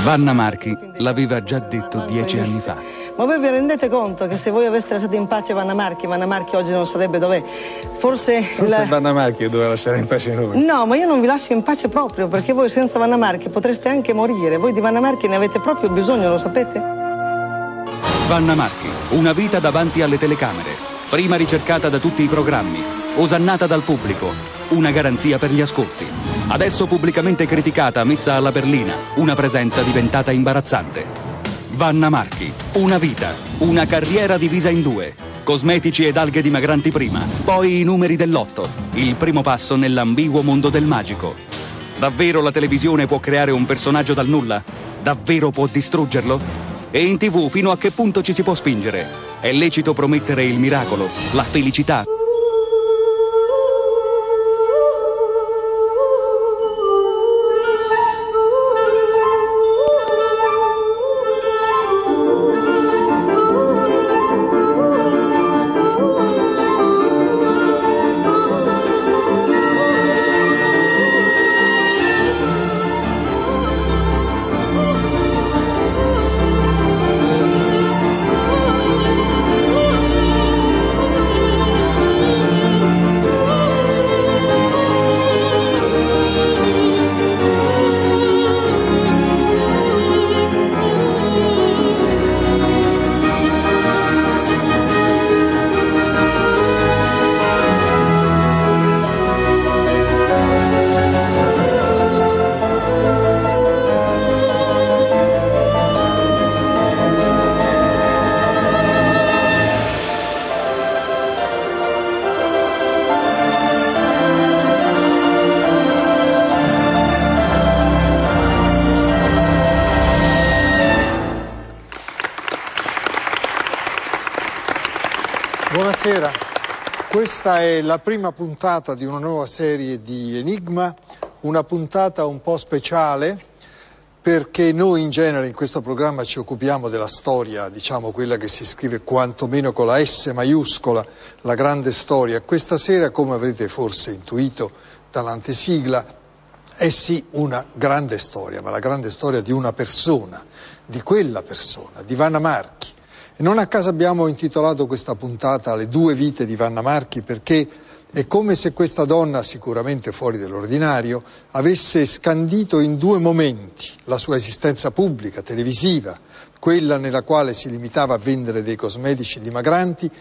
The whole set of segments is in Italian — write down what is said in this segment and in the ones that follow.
Vanna Marchi l'aveva già detto 10 anni fa. Ma voi vi rendete conto che se voi aveste lasciato in pace Vanna Marchi oggi non sarebbe dov'è? Forse Vanna Marchi doveva lasciare in pace noi. No, ma io non vi lascio in pace proprio, perché voi senza Vanna Marchi potreste anche morire. Voi di Vanna Marchi ne avete proprio bisogno, lo sapete? Vanna Marchi, una vita davanti alle telecamere, prima ricercata da tutti i programmi, osannata dal pubblico, una garanzia per gli ascolti. Adesso pubblicamente criticata, messa alla berlina, una presenza diventata imbarazzante. Vanna Marchi, una vita, una carriera divisa in due. Cosmetici ed alghe dimagranti prima, poi i numeri dell'8, il primo passo nell'ambiguo mondo del magico. Davvero la televisione può creare un personaggio dal nulla? Davvero può distruggerlo? E in TV fino a che punto ci si può spingere? È lecito promettere il miracolo, la felicità? Buonasera, questa è la prima puntata di una nuova serie di Enigma, una puntata un po' speciale perché noi in genere in questo programma ci occupiamo della storia, diciamo quella che si scrive quantomeno con la S maiuscola, la grande storia. Questa sera, come avrete forse intuito dall'antesigla, è sì una grande storia, ma la grande storia di una persona, di quella persona, di Vanna Marchi. E non a caso abbiamo intitolato questa puntata Le due vite di Vanna Marchi, perché è come se questa donna, sicuramente fuori dall'ordinario, avesse scandito in due momenti la sua esistenza pubblica, televisiva, quella nella quale si limitava a vendere dei cosmetici dimagranti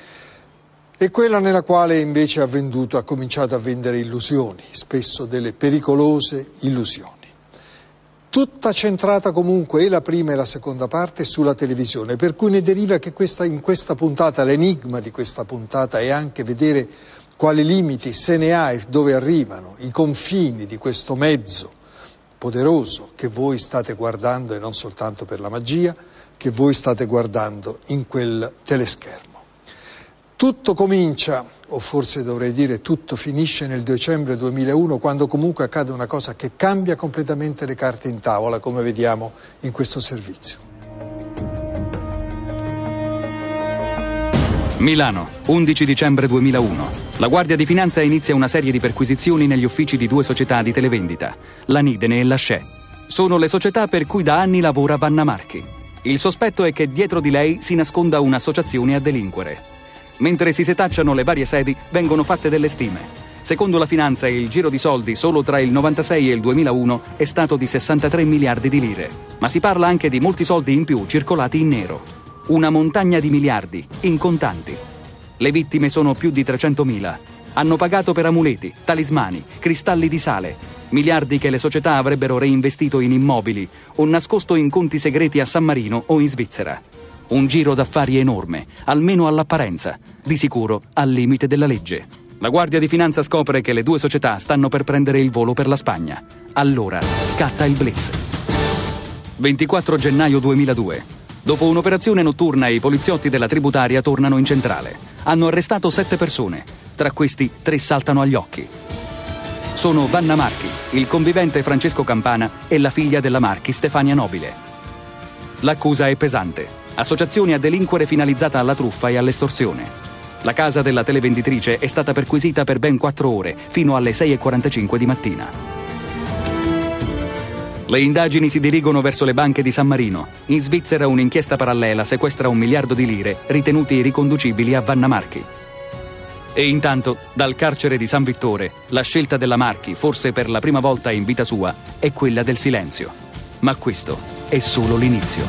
e quella nella quale invece ha cominciato a vendere illusioni, spesso delle pericolose illusioni. Tutta centrata comunque, e la prima e la seconda parte, sulla televisione, per cui ne deriva che in questa puntata, l'enigma di questa puntata è anche vedere quali limiti se ne ha e dove arrivano i confini di questo mezzo poderoso che voi state guardando, e non soltanto per la magia, che voi state guardando in quel teleschermo. Tutto comincia, o forse dovrei dire tutto finisce nel dicembre 2001, quando comunque accade una cosa che cambia completamente le carte in tavola, come vediamo in questo servizio. Milano, 11 dicembre 2001. La Guardia di Finanza inizia una serie di perquisizioni negli uffici di due società di televendita, la Nidene e la Sce. Sono le società per cui da anni lavora Vanna Marchi. Il sospetto è che dietro di lei si nasconda un'associazione a delinquere. Mentre si setacciano le varie sedi, vengono fatte delle stime. Secondo la finanza, il giro di soldi solo tra il 96 e il 2001 è stato di 63 miliardi di lire. Ma si parla anche di molti soldi in più circolati in nero. Una montagna di miliardi, in contanti. Le vittime sono più di 300.000. Hanno pagato per amuleti, talismani, cristalli di sale. Miliardi che le società avrebbero reinvestito in immobili o nascosto in conti segreti a San Marino o in Svizzera. Un giro d'affari enorme, almeno all'apparenza, di sicuro al limite della legge. La Guardia di Finanza scopre che le due società stanno per prendere il volo per la Spagna. Allora scatta il blitz. 24 gennaio 2002. Dopo un'operazione notturna, i poliziotti della tributaria tornano in centrale. Hanno arrestato 7 persone. Tra questi 3 saltano agli occhi. Sono Vanna Marchi, il convivente Francesco Campana e la figlia della Marchi, Stefania Nobile. L'accusa è pesante. Associazione a delinquere finalizzata alla truffa e all'estorsione. La casa della televenditrice è stata perquisita per ben 4 ore, fino alle 6:45 di mattina. Le indagini si dirigono verso le banche di San Marino. In Svizzera un'inchiesta parallela sequestra 1 miliardo di lire ritenuti riconducibili a Vanna Marchi. E intanto, dal carcere di San Vittore, la scelta della Marchi, forse per la prima volta in vita sua, è quella del silenzio. Ma questo è solo l'inizio.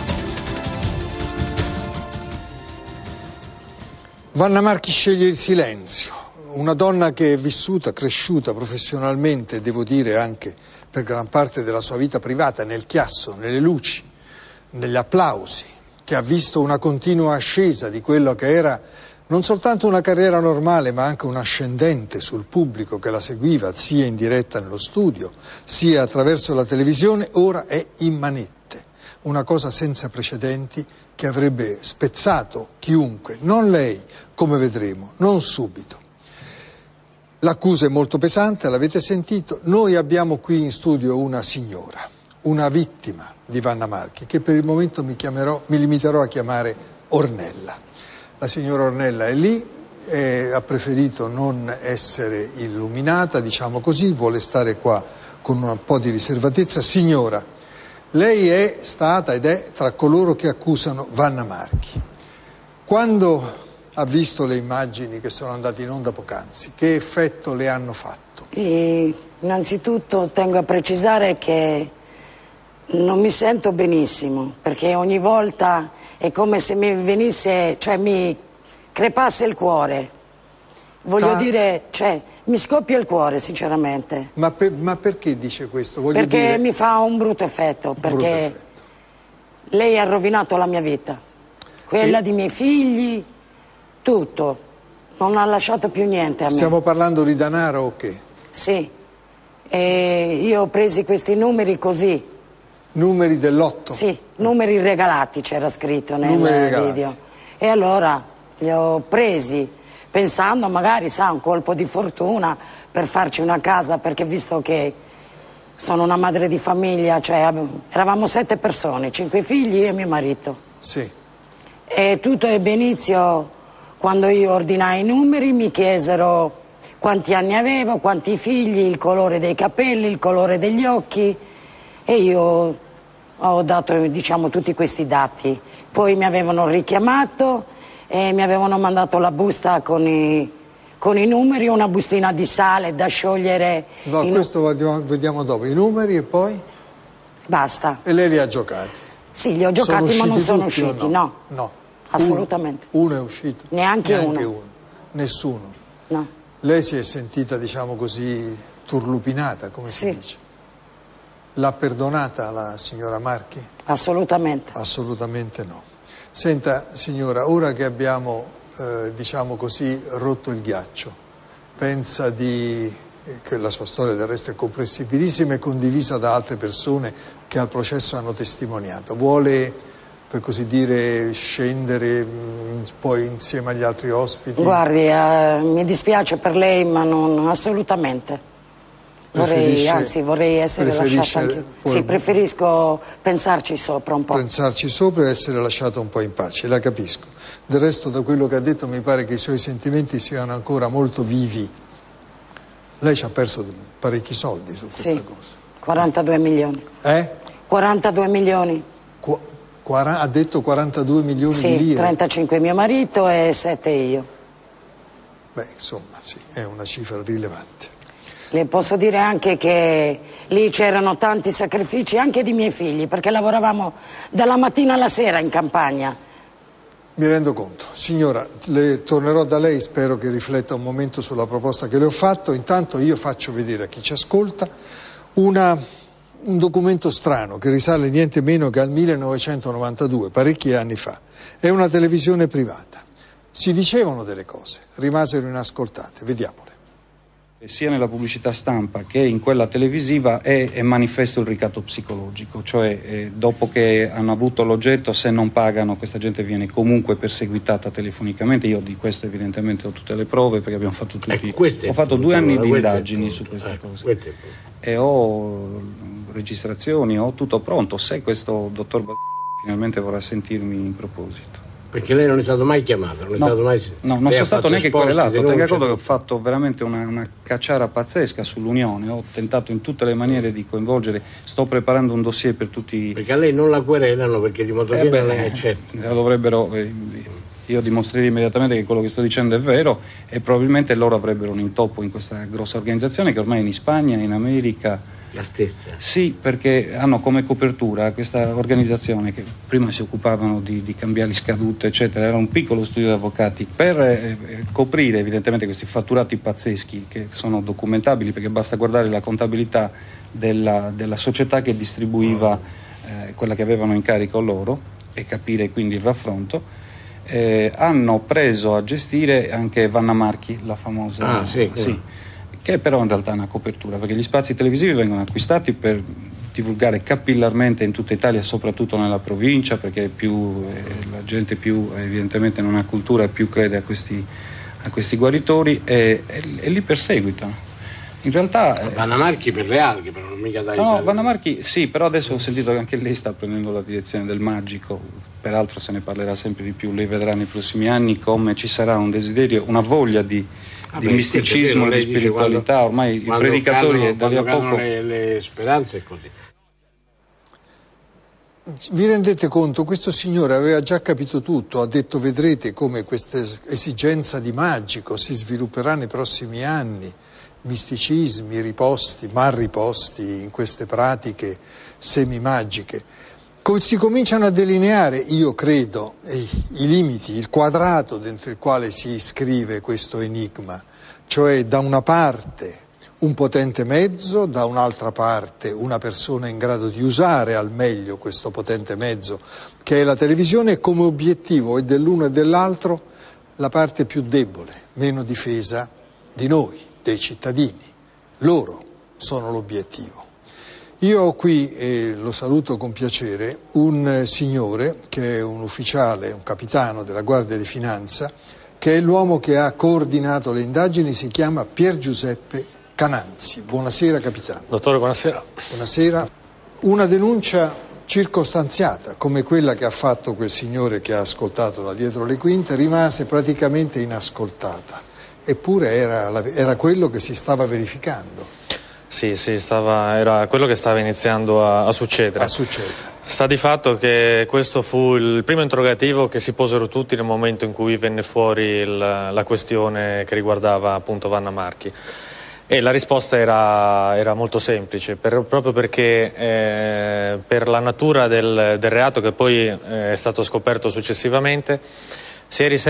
Vanna Marchi sceglie il silenzio, una donna che è vissuta, cresciuta professionalmente, devo dire anche per gran parte della sua vita privata, nel chiasso, nelle luci, negli applausi, che ha visto una continua ascesa di quello che era non soltanto una carriera normale, ma anche un'ascendente sul pubblico che la seguiva, sia in diretta nello studio, sia attraverso la televisione. Ora è in manette, una cosa senza precedenti che avrebbe spezzato chiunque, non lei, come vedremo, non subito. L'accusa è molto pesante, l'avete sentito. Noi abbiamo qui in studio una signora, una vittima di Vanna Marchi, che per il momento mi limiterò a chiamare Ornella. La signora Ornella è lì, ha preferito non essere illuminata, diciamo così, vuole stare qua con un po' di riservatezza. Signora, lei è stata ed è tra coloro che accusano Vanna Marchi. Quando ha visto le immagini che sono andate in onda poc'anzi, che effetto le hanno fatto? Innanzitutto tengo a precisare che non mi sento benissimo, perché ogni volta è come se mi venisse, cioè mi crepasse il cuore. Voglio dire, cioè, mi scoppia il cuore, sinceramente. Ma perché dice questo? Perché mi fa un brutto effetto, perché lei ha rovinato la mia vita, quella di miei figli, tutto. Non ha lasciato più niente a me. Stiamo parlando di denaro o che? Sì. E io ho preso questi numeri così. Numeri dell'otto? Sì, numeri regalati c'era scritto nel video. E allora li ho presi pensando magari, sa, un colpo di fortuna per farci una casa, perché visto che sono una madre di famiglia, cioè eravamo 7 persone, 5 figli e mio marito. Sì. E tutto ebbe inizio quando io ordinai i numeri, mi chiesero quanti anni avevo, quanti figli, il colore dei capelli, il colore degli occhi, e io ho dato, diciamo, tutti questi dati. Poi mi avevano richiamato e mi avevano mandato la busta con i numeri, una bustina di sale da sciogliere. No, questo vediamo dopo. I numeri e poi? Basta. E lei li ha giocati? Sì, li ho giocati, ma non sono usciti, no. No. Assolutamente. Uno è uscito? Neanche uno. Nessuno? No. Lei si è sentita, diciamo così, turlupinata, come si dice? L'ha perdonata la signora Marchi? Assolutamente. Assolutamente no. Senta, signora, ora che abbiamo, diciamo così, rotto il ghiaccio, pensa che la sua storia del resto è comprensibilissima e condivisa da altre persone che al processo hanno testimoniato. Vuole, per così dire, scendere poi insieme agli altri ospiti? Guardi, mi dispiace per lei, ma non assolutamente. Vorrei essere lasciata anche. Sì, preferisco pensarci sopra un po'. Pensarci sopra e essere lasciato un po' in pace, la capisco. Del resto, da quello che ha detto, mi pare che i suoi sentimenti siano ancora molto vivi. Lei ci ha perso parecchi soldi su questa cosa. 42 milioni. 42 milioni. Ha detto 42 milioni di lire? Sì, 35 mio marito e 7 io. Beh, insomma, sì, è una cifra rilevante. Le posso dire anche che lì c'erano tanti sacrifici anche di miei figli, perché lavoravamo dalla mattina alla sera in campagna. Mi rendo conto. Signora, tornerò da lei, spero che rifletta un momento sulla proposta che le ho fatto. Intanto io faccio vedere a chi ci ascolta un documento strano che risale niente meno che al 1992, parecchi anni fa. È una televisione privata. Si dicevano delle cose, rimasero inascoltate. Vediamole. Sia nella pubblicità stampa che in quella televisiva è manifesto il ricatto psicologico, cioè dopo che hanno avuto l'oggetto, se non pagano, questa gente viene comunque perseguitata telefonicamente. Io di questo evidentemente ho tutte le prove, perché abbiamo fatto tutti, ho fatto 2 anni di indagini su questa cosa e ho registrazioni, ho tutto pronto, se questo dottor finalmente vorrà sentirmi in proposito. Perché lei non è stato mai chiamato, non è stato mai... No, non sono stato neanche querelato. Tenga conto che ho fatto veramente una cacciara pazzesca sull'Unione, ho tentato in tutte le maniere di coinvolgere, sto preparando un dossier per tutti... Perché a lei non la querelano perché di motochiena lei accetta. Dovrebbero... io dimostrerei immediatamente che quello che sto dicendo è vero e probabilmente loro avrebbero un intoppo in questa grossa organizzazione che ormai è in Spagna, in America... La stessa? Sì, perché hanno come copertura questa organizzazione che prima si occupavano di cambiali scadute, eccetera, era un piccolo studio di avvocati per coprire evidentemente questi fatturati pazzeschi che sono documentabili perché basta guardare la contabilità della società che distribuiva quella che avevano in carico loro e capire quindi il raffronto. Hanno preso a gestire anche Vanna Marchi, la famosa... sì. Che però in realtà è una copertura, perché gli spazi televisivi vengono acquistati per divulgare capillarmente in tutta Italia, soprattutto nella provincia, perché la gente più evidentemente non ha cultura e più crede a questi guaritori e li perseguitano. In realtà Vanna Marchi per le alghe, però non mica dai. No, Vanna Marchi sì, però adesso ho sentito che anche lei sta prendendo la direzione del magico, peraltro se ne parlerà sempre di più, lei vedrà nei prossimi anni come ci sarà un desiderio, una voglia di misticismo e di spiritualità, ormai i predicatori da lì a poco... le speranze è così. Vi rendete conto? Questo signore aveva già capito tutto, ha detto vedrete come questa esigenza di magico si svilupperà nei prossimi anni, misticismi mal riposti in queste pratiche semimagiche. Si cominciano a delineare, io credo, i limiti, il quadrato dentro il quale si iscrive questo enigma, cioè da una parte un potente mezzo, da un'altra parte una persona in grado di usare al meglio questo potente mezzo, che è la televisione, e come obiettivo e dell'uno e dell'altro la parte più debole, meno difesa di noi, dei cittadini. Loro sono l'obiettivo. Io ho qui, e lo saluto con piacere, un signore che è un ufficiale, un capitano della Guardia di Finanza, che è l'uomo che ha coordinato le indagini, si chiama Pier Giuseppe Cananzi. Buonasera capitano. Dottore, buonasera. Buonasera. Una denuncia circostanziata, come quella che ha fatto quel signore che ha ascoltato da dietro le quinte, rimase praticamente inascoltata, eppure era quello che si stava verificando. Sì, era quello che stava iniziando a succedere. Sta di fatto che questo fu il primo interrogativo che si posero tutti nel momento in cui venne fuori la questione che riguardava appunto Vanna Marchi. E la risposta era molto semplice, proprio perché per la natura del reato che poi è stato scoperto successivamente, si è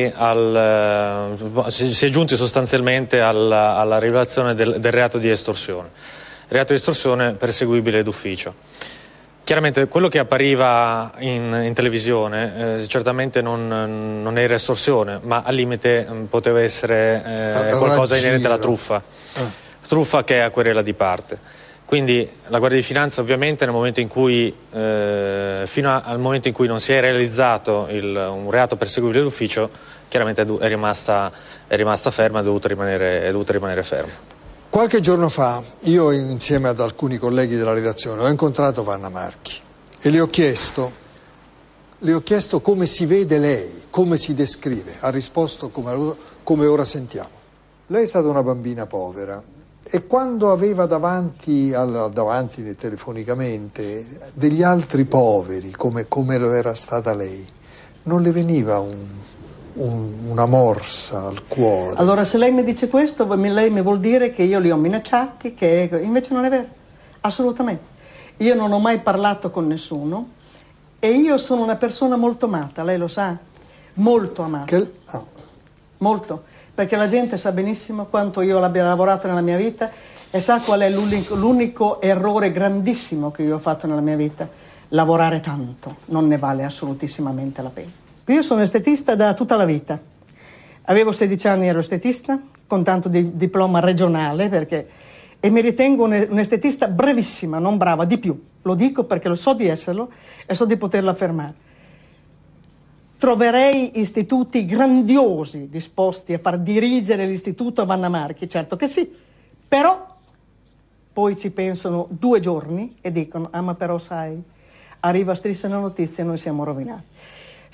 giunti sostanzialmente alla rivelazione del reato di estorsione. Reato di estorsione perseguibile d'ufficio. Chiaramente quello che appariva in televisione certamente non era estorsione, ma al limite poteva essere qualcosa inerente alla truffa. Truffa che è a querela di parte. Quindi la Guardia di Finanza ovviamente nel momento in cui, fino al momento in cui non si è realizzato un reato perseguibile d'ufficio, chiaramente è rimasta ferma, è dovuta rimanere ferma. Qualche giorno fa io insieme ad alcuni colleghi della redazione ho incontrato Vanna Marchi e le ho chiesto come si vede lei, come si descrive. Ha risposto come ora sentiamo. Lei è stata una bambina povera. E quando aveva davanti telefonicamente degli altri poveri, come lo era stata lei, non le veniva una morsa al cuore? Allora, se lei mi dice questo, lei mi vuol dire che io li ho minacciati, che invece non è vero, assolutamente. Io non ho mai parlato con nessuno e io sono una persona molto amata, lei lo sa, molto amata. Molto. Perché la gente sa benissimo quanto io l'abbia lavorato nella mia vita e sa qual è l'unico errore grandissimo che io ho fatto nella mia vita. Lavorare tanto non ne vale assolutissimamente la pena. Io sono estetista da tutta la vita. Avevo 16 anni, ero estetista, con tanto di diploma regionale, e mi ritengo un'estetista brevissima, non brava, di più. Lo dico perché lo so di esserlo e so di poterlo affermare. Troverei istituti grandiosi disposti a far dirigere l'istituto a Vanna Marchi, certo che sì, però poi ci pensano 2 giorni e dicono ma però sai, arriva striscia una notizia e noi siamo rovinati.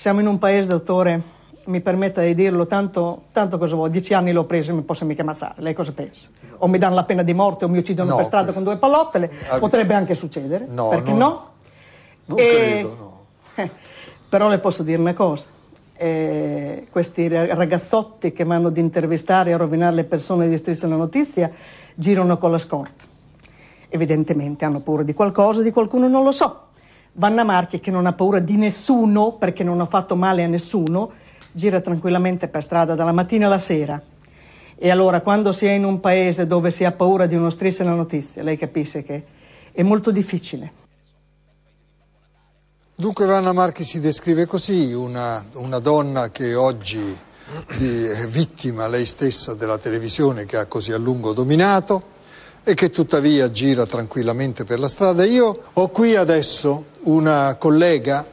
Siamo in un paese, dottore, mi permetta di dirlo, tanto cosa vuoi, 10 anni l'ho preso e mi posso mica ammazzare, lei cosa pensa? O mi danno la pena di morte o mi uccidono per strada con 2 pallottole, potrebbe anche succedere, perché no? Non credo, no. Però le posso dire una cosa, questi ragazzotti che vanno ad intervistare e a rovinare le persone di Striscia la Notizia girano con la scorta. Evidentemente hanno paura di qualcosa, di qualcuno non lo so. Vanna Marchi, che non ha paura di nessuno perché non ha fatto male a nessuno, gira tranquillamente per strada dalla mattina alla sera. E allora quando si è in un paese dove si ha paura di uno Striscia la Notizia, lei capisce che è molto difficile. Dunque Vanna Marchi si descrive così, una donna che oggi è vittima lei stessa della televisione che ha così a lungo dominato e che tuttavia gira tranquillamente per la strada. Io ho qui adesso una collega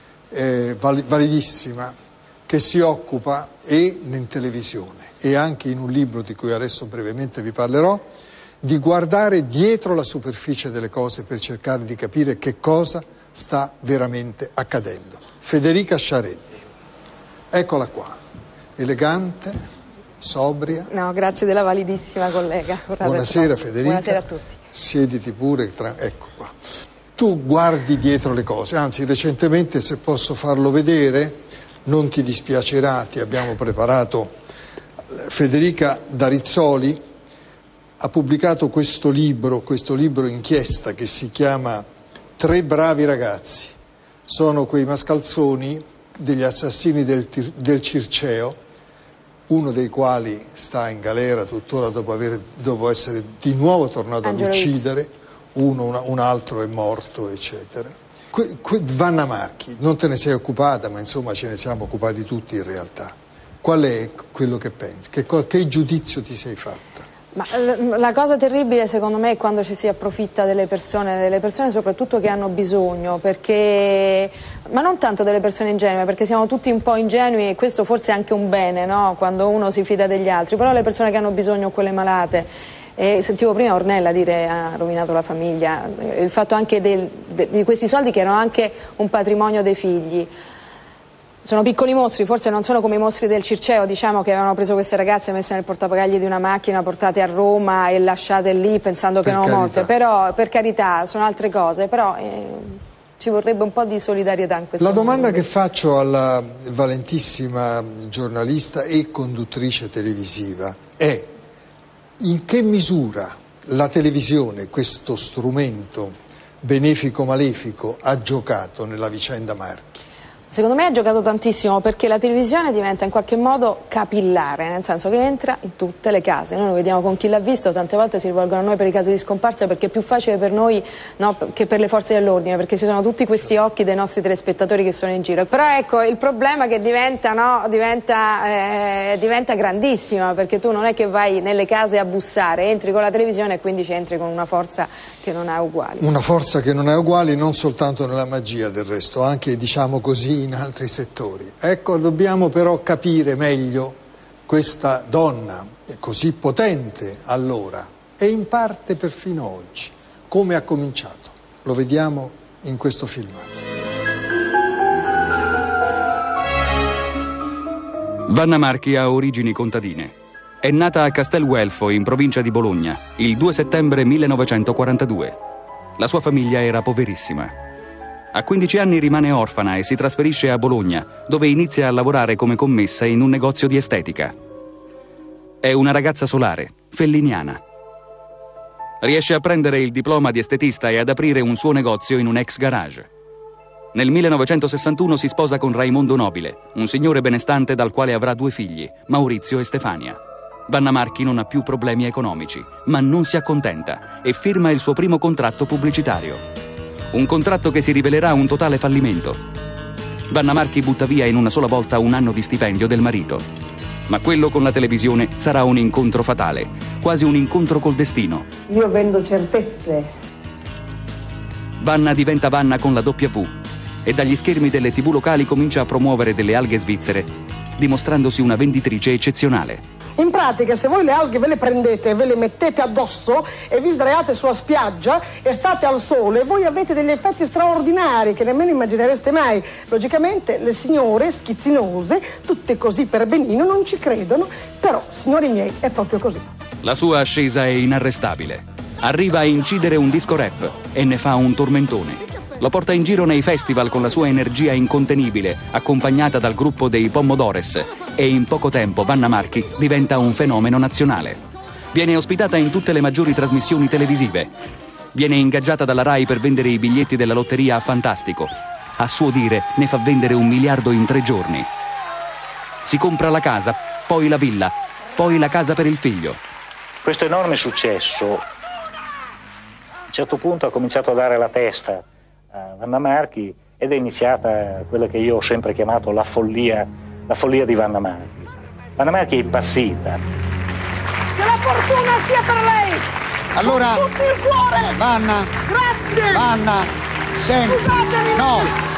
validissima che si occupa in televisione e anche in un libro di cui adesso brevemente vi parlerò, di guardare dietro la superficie delle cose per cercare di capire che cosa sta veramente accadendo. Federica Sciarelli, eccola qua, elegante, sobria. No, grazie della validissima collega. Buonasera Federica. Buonasera a tutti. Siediti pure, ecco qua. Tu guardi dietro le cose, anzi recentemente, se posso farlo vedere, non ti dispiacerà, ti abbiamo preparato. Federica Darizzoli ha pubblicato questo libro inchiesta che si chiama 3 bravi ragazzi. Sono quei mascalzoni degli assassini del Circeo, uno dei quali sta in galera tuttora dopo essere di nuovo tornato ad uccidere, un altro è morto, eccetera. Vanna Marchi, non te ne sei occupata, ma insomma ce ne siamo occupati tutti in realtà. Qual è quello che pensi? Che giudizio ti sei fatta? Ma la cosa terribile secondo me è quando ci si approfitta delle persone soprattutto che hanno bisogno, ma non tanto delle persone ingenue, perché siamo tutti un po' ingenui e questo forse è anche un bene, no? Quando uno si fida degli altri, però le persone che hanno bisogno, quelle malate, e sentivo prima Ornella dire ha rovinato la famiglia, il fatto anche di questi soldi che erano anche un patrimonio dei figli. Sono piccoli mostri, forse non sono come i mostri del Circeo, diciamo, che avevano preso queste ragazze, messe nel portabagagli di una macchina, portate a Roma e lasciate lì pensando che erano morte. Però, per carità, sono altre cose, però ci vorrebbe un po' di solidarietà in questo mondo. La domanda che faccio alla valentissima giornalista e conduttrice televisiva è: in che misura la televisione, questo strumento benefico-malefico, ha giocato nella vicenda Marchi? Secondo me ha giocato tantissimo, perché la televisione diventa in qualche modo capillare, nel senso che entra in tutte le case. Noi lo vediamo con Chi l'ha visto, tante volte si rivolgono a noi per i casi di scomparsa perché è più facile per noi, no, che per le forze dell'ordine, perché ci sono tutti questi occhi dei nostri telespettatori che sono in giro. Però ecco, il problema è che diventa grandissimo, perché tu non è che vai nelle case a bussare, entri con la televisione e quindi ci entri con una forza che non ha uguali. Una forza che non ha uguali non soltanto nella magia, del resto, anche, diciamo così, in altri settori. Ecco, dobbiamo però capire meglio questa donna così potente allora e in parte perfino oggi, come ha cominciato. Lo vediamo in questo filmato. Vanna Marchi ha origini contadine. È nata a Castelguelfo, in provincia di Bologna, il 2 settembre 1942. La sua famiglia era poverissima. A 15 anni rimane orfana e si trasferisce a Bologna, dove inizia a lavorare come commessa in un negozio di estetica. È una ragazza solare, felliniana. Riesce a prendere il diploma di estetista e ad aprire un suo negozio in un ex garage. Nel 1961 si sposa con Raimondo Nobile, un signore benestante dal quale avrà 2 figli, Maurizio e Stefania. Vanna Marchi non ha più problemi economici, ma non si accontenta e firma il suo primo contratto pubblicitario. Un contratto che si rivelerà un totale fallimento. Vanna Marchi butta via in una sola volta un anno di stipendio del marito. Ma quello con la televisione sarà un incontro fatale, quasi un incontro col destino. Io vendo certezze. Vanna diventa Vanna con la W e dagli schermi delle TV locali comincia a promuovere delle alghe svizzere, dimostrandosi una venditrice eccezionale. In pratica, se voi le alghe ve le prendete, ve le mettete addosso e vi sdraiate sulla spiaggia e state al sole, voi avete degli effetti straordinari che nemmeno immaginereste mai. Logicamente le signore schizzinose, tutte così per benino, non ci credono, però, signori miei, è proprio così. La sua ascesa è inarrestabile. Arriva a incidere un disco rap e ne fa un tormentone. Lo porta in giro nei festival con la sua energia incontenibile, accompagnata dal gruppo dei Pomodores, e in poco tempo Vanna Marchi diventa un fenomeno nazionale. Viene ospitata in tutte le maggiori trasmissioni televisive. Viene ingaggiata dalla Rai per vendere i biglietti della lotteria a Fantastico. A suo dire ne fa vendere 1 miliardo in 3 giorni. Si compra la casa, poi la villa, poi la casa per il figlio. Questo enorme successo a un certo punto ha cominciato a dare la testa a Vanna Marchi ed è iniziata quella che io ho sempre chiamato la follia di Vanna Marchi. Vanna Marchi è impazzita. Che la fortuna sia per lei! Allora, con tutto il cuore! Vanna! Grazie! Vanna, senti! Scusatemi! No!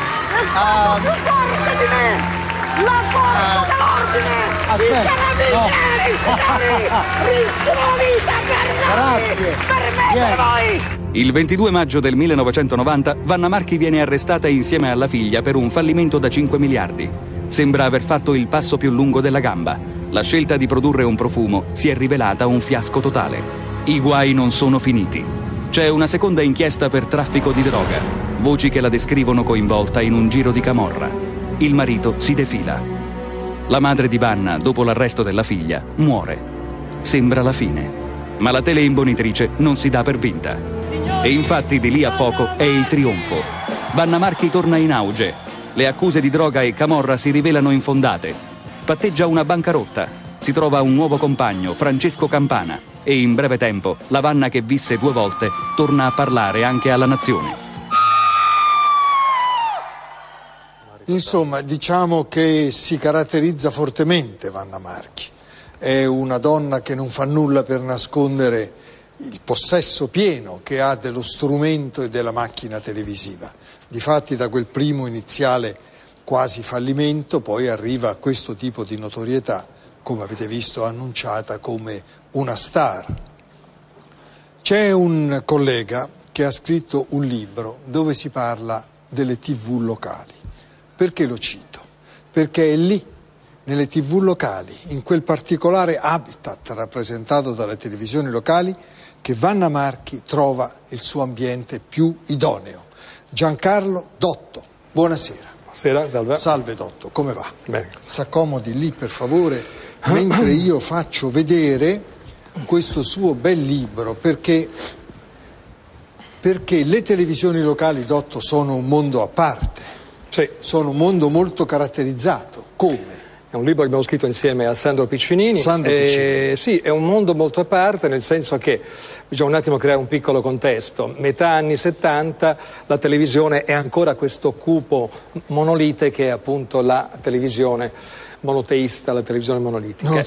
È più forte di me! La forza dell'ordine! Aspetta! I carabinieri, signori! Rischiano la vita per noi! Grazie! Per me, per voi! Il 22 maggio del 1990 Vanna Marchi viene arrestata insieme alla figlia per un fallimento da 5 miliardi. Sembra aver fatto il passo più lungo della gamba. La scelta di produrre un profumo si è rivelata un fiasco totale. I guai non sono finiti. C'è una seconda inchiesta per traffico di droga. Voci che la descrivono coinvolta in un giro di camorra. Il marito si defila. La madre di Vanna, dopo l'arresto della figlia, muore. Sembra la fine. Ma la teleimbonitrice non si dà per vinta. E infatti di lì a poco è il trionfo. Vanna Marchi torna in auge. Le accuse di droga e camorra si rivelano infondate. Patteggia una bancarotta. Si trova un nuovo compagno, Francesco Campana. E in breve tempo la Vanna che visse 2 volte torna a parlare anche alla nazione. Insomma, diciamo che si caratterizza fortemente Vanna Marchi. È una donna che non fa nulla per nascondere il possesso pieno che ha dello strumento e della macchina televisiva. Difatti da quel primo iniziale quasi fallimento poi arriva a questo tipo di notorietà, come avete visto annunciata come una star. C'è un collega che ha scritto un libro dove si parla delle TV locali. Perché lo cito? Perché è lì, nelle TV locali, in quel particolare habitat rappresentato dalle televisioni locali, che Vanna Marchi trova il suo ambiente più idoneo. Giancarlo Dotto, buonasera. Buonasera, salve. Salve Dotto, come va? Bene. S'accomodi lì per favore, mentre io faccio vedere questo suo bel libro, perché le televisioni locali, Dotto, sono un mondo a parte. Sì. Sono un mondo molto caratterizzato. Come? È un libro che abbiamo scritto insieme a Sandro Piccinini. Sì, è un mondo molto a parte, nel senso che bisogna un attimo creare un piccolo contesto. Metà anni 70 la televisione è ancora questo cupo monolite che è appunto la televisione monoteista, la televisione monolitica.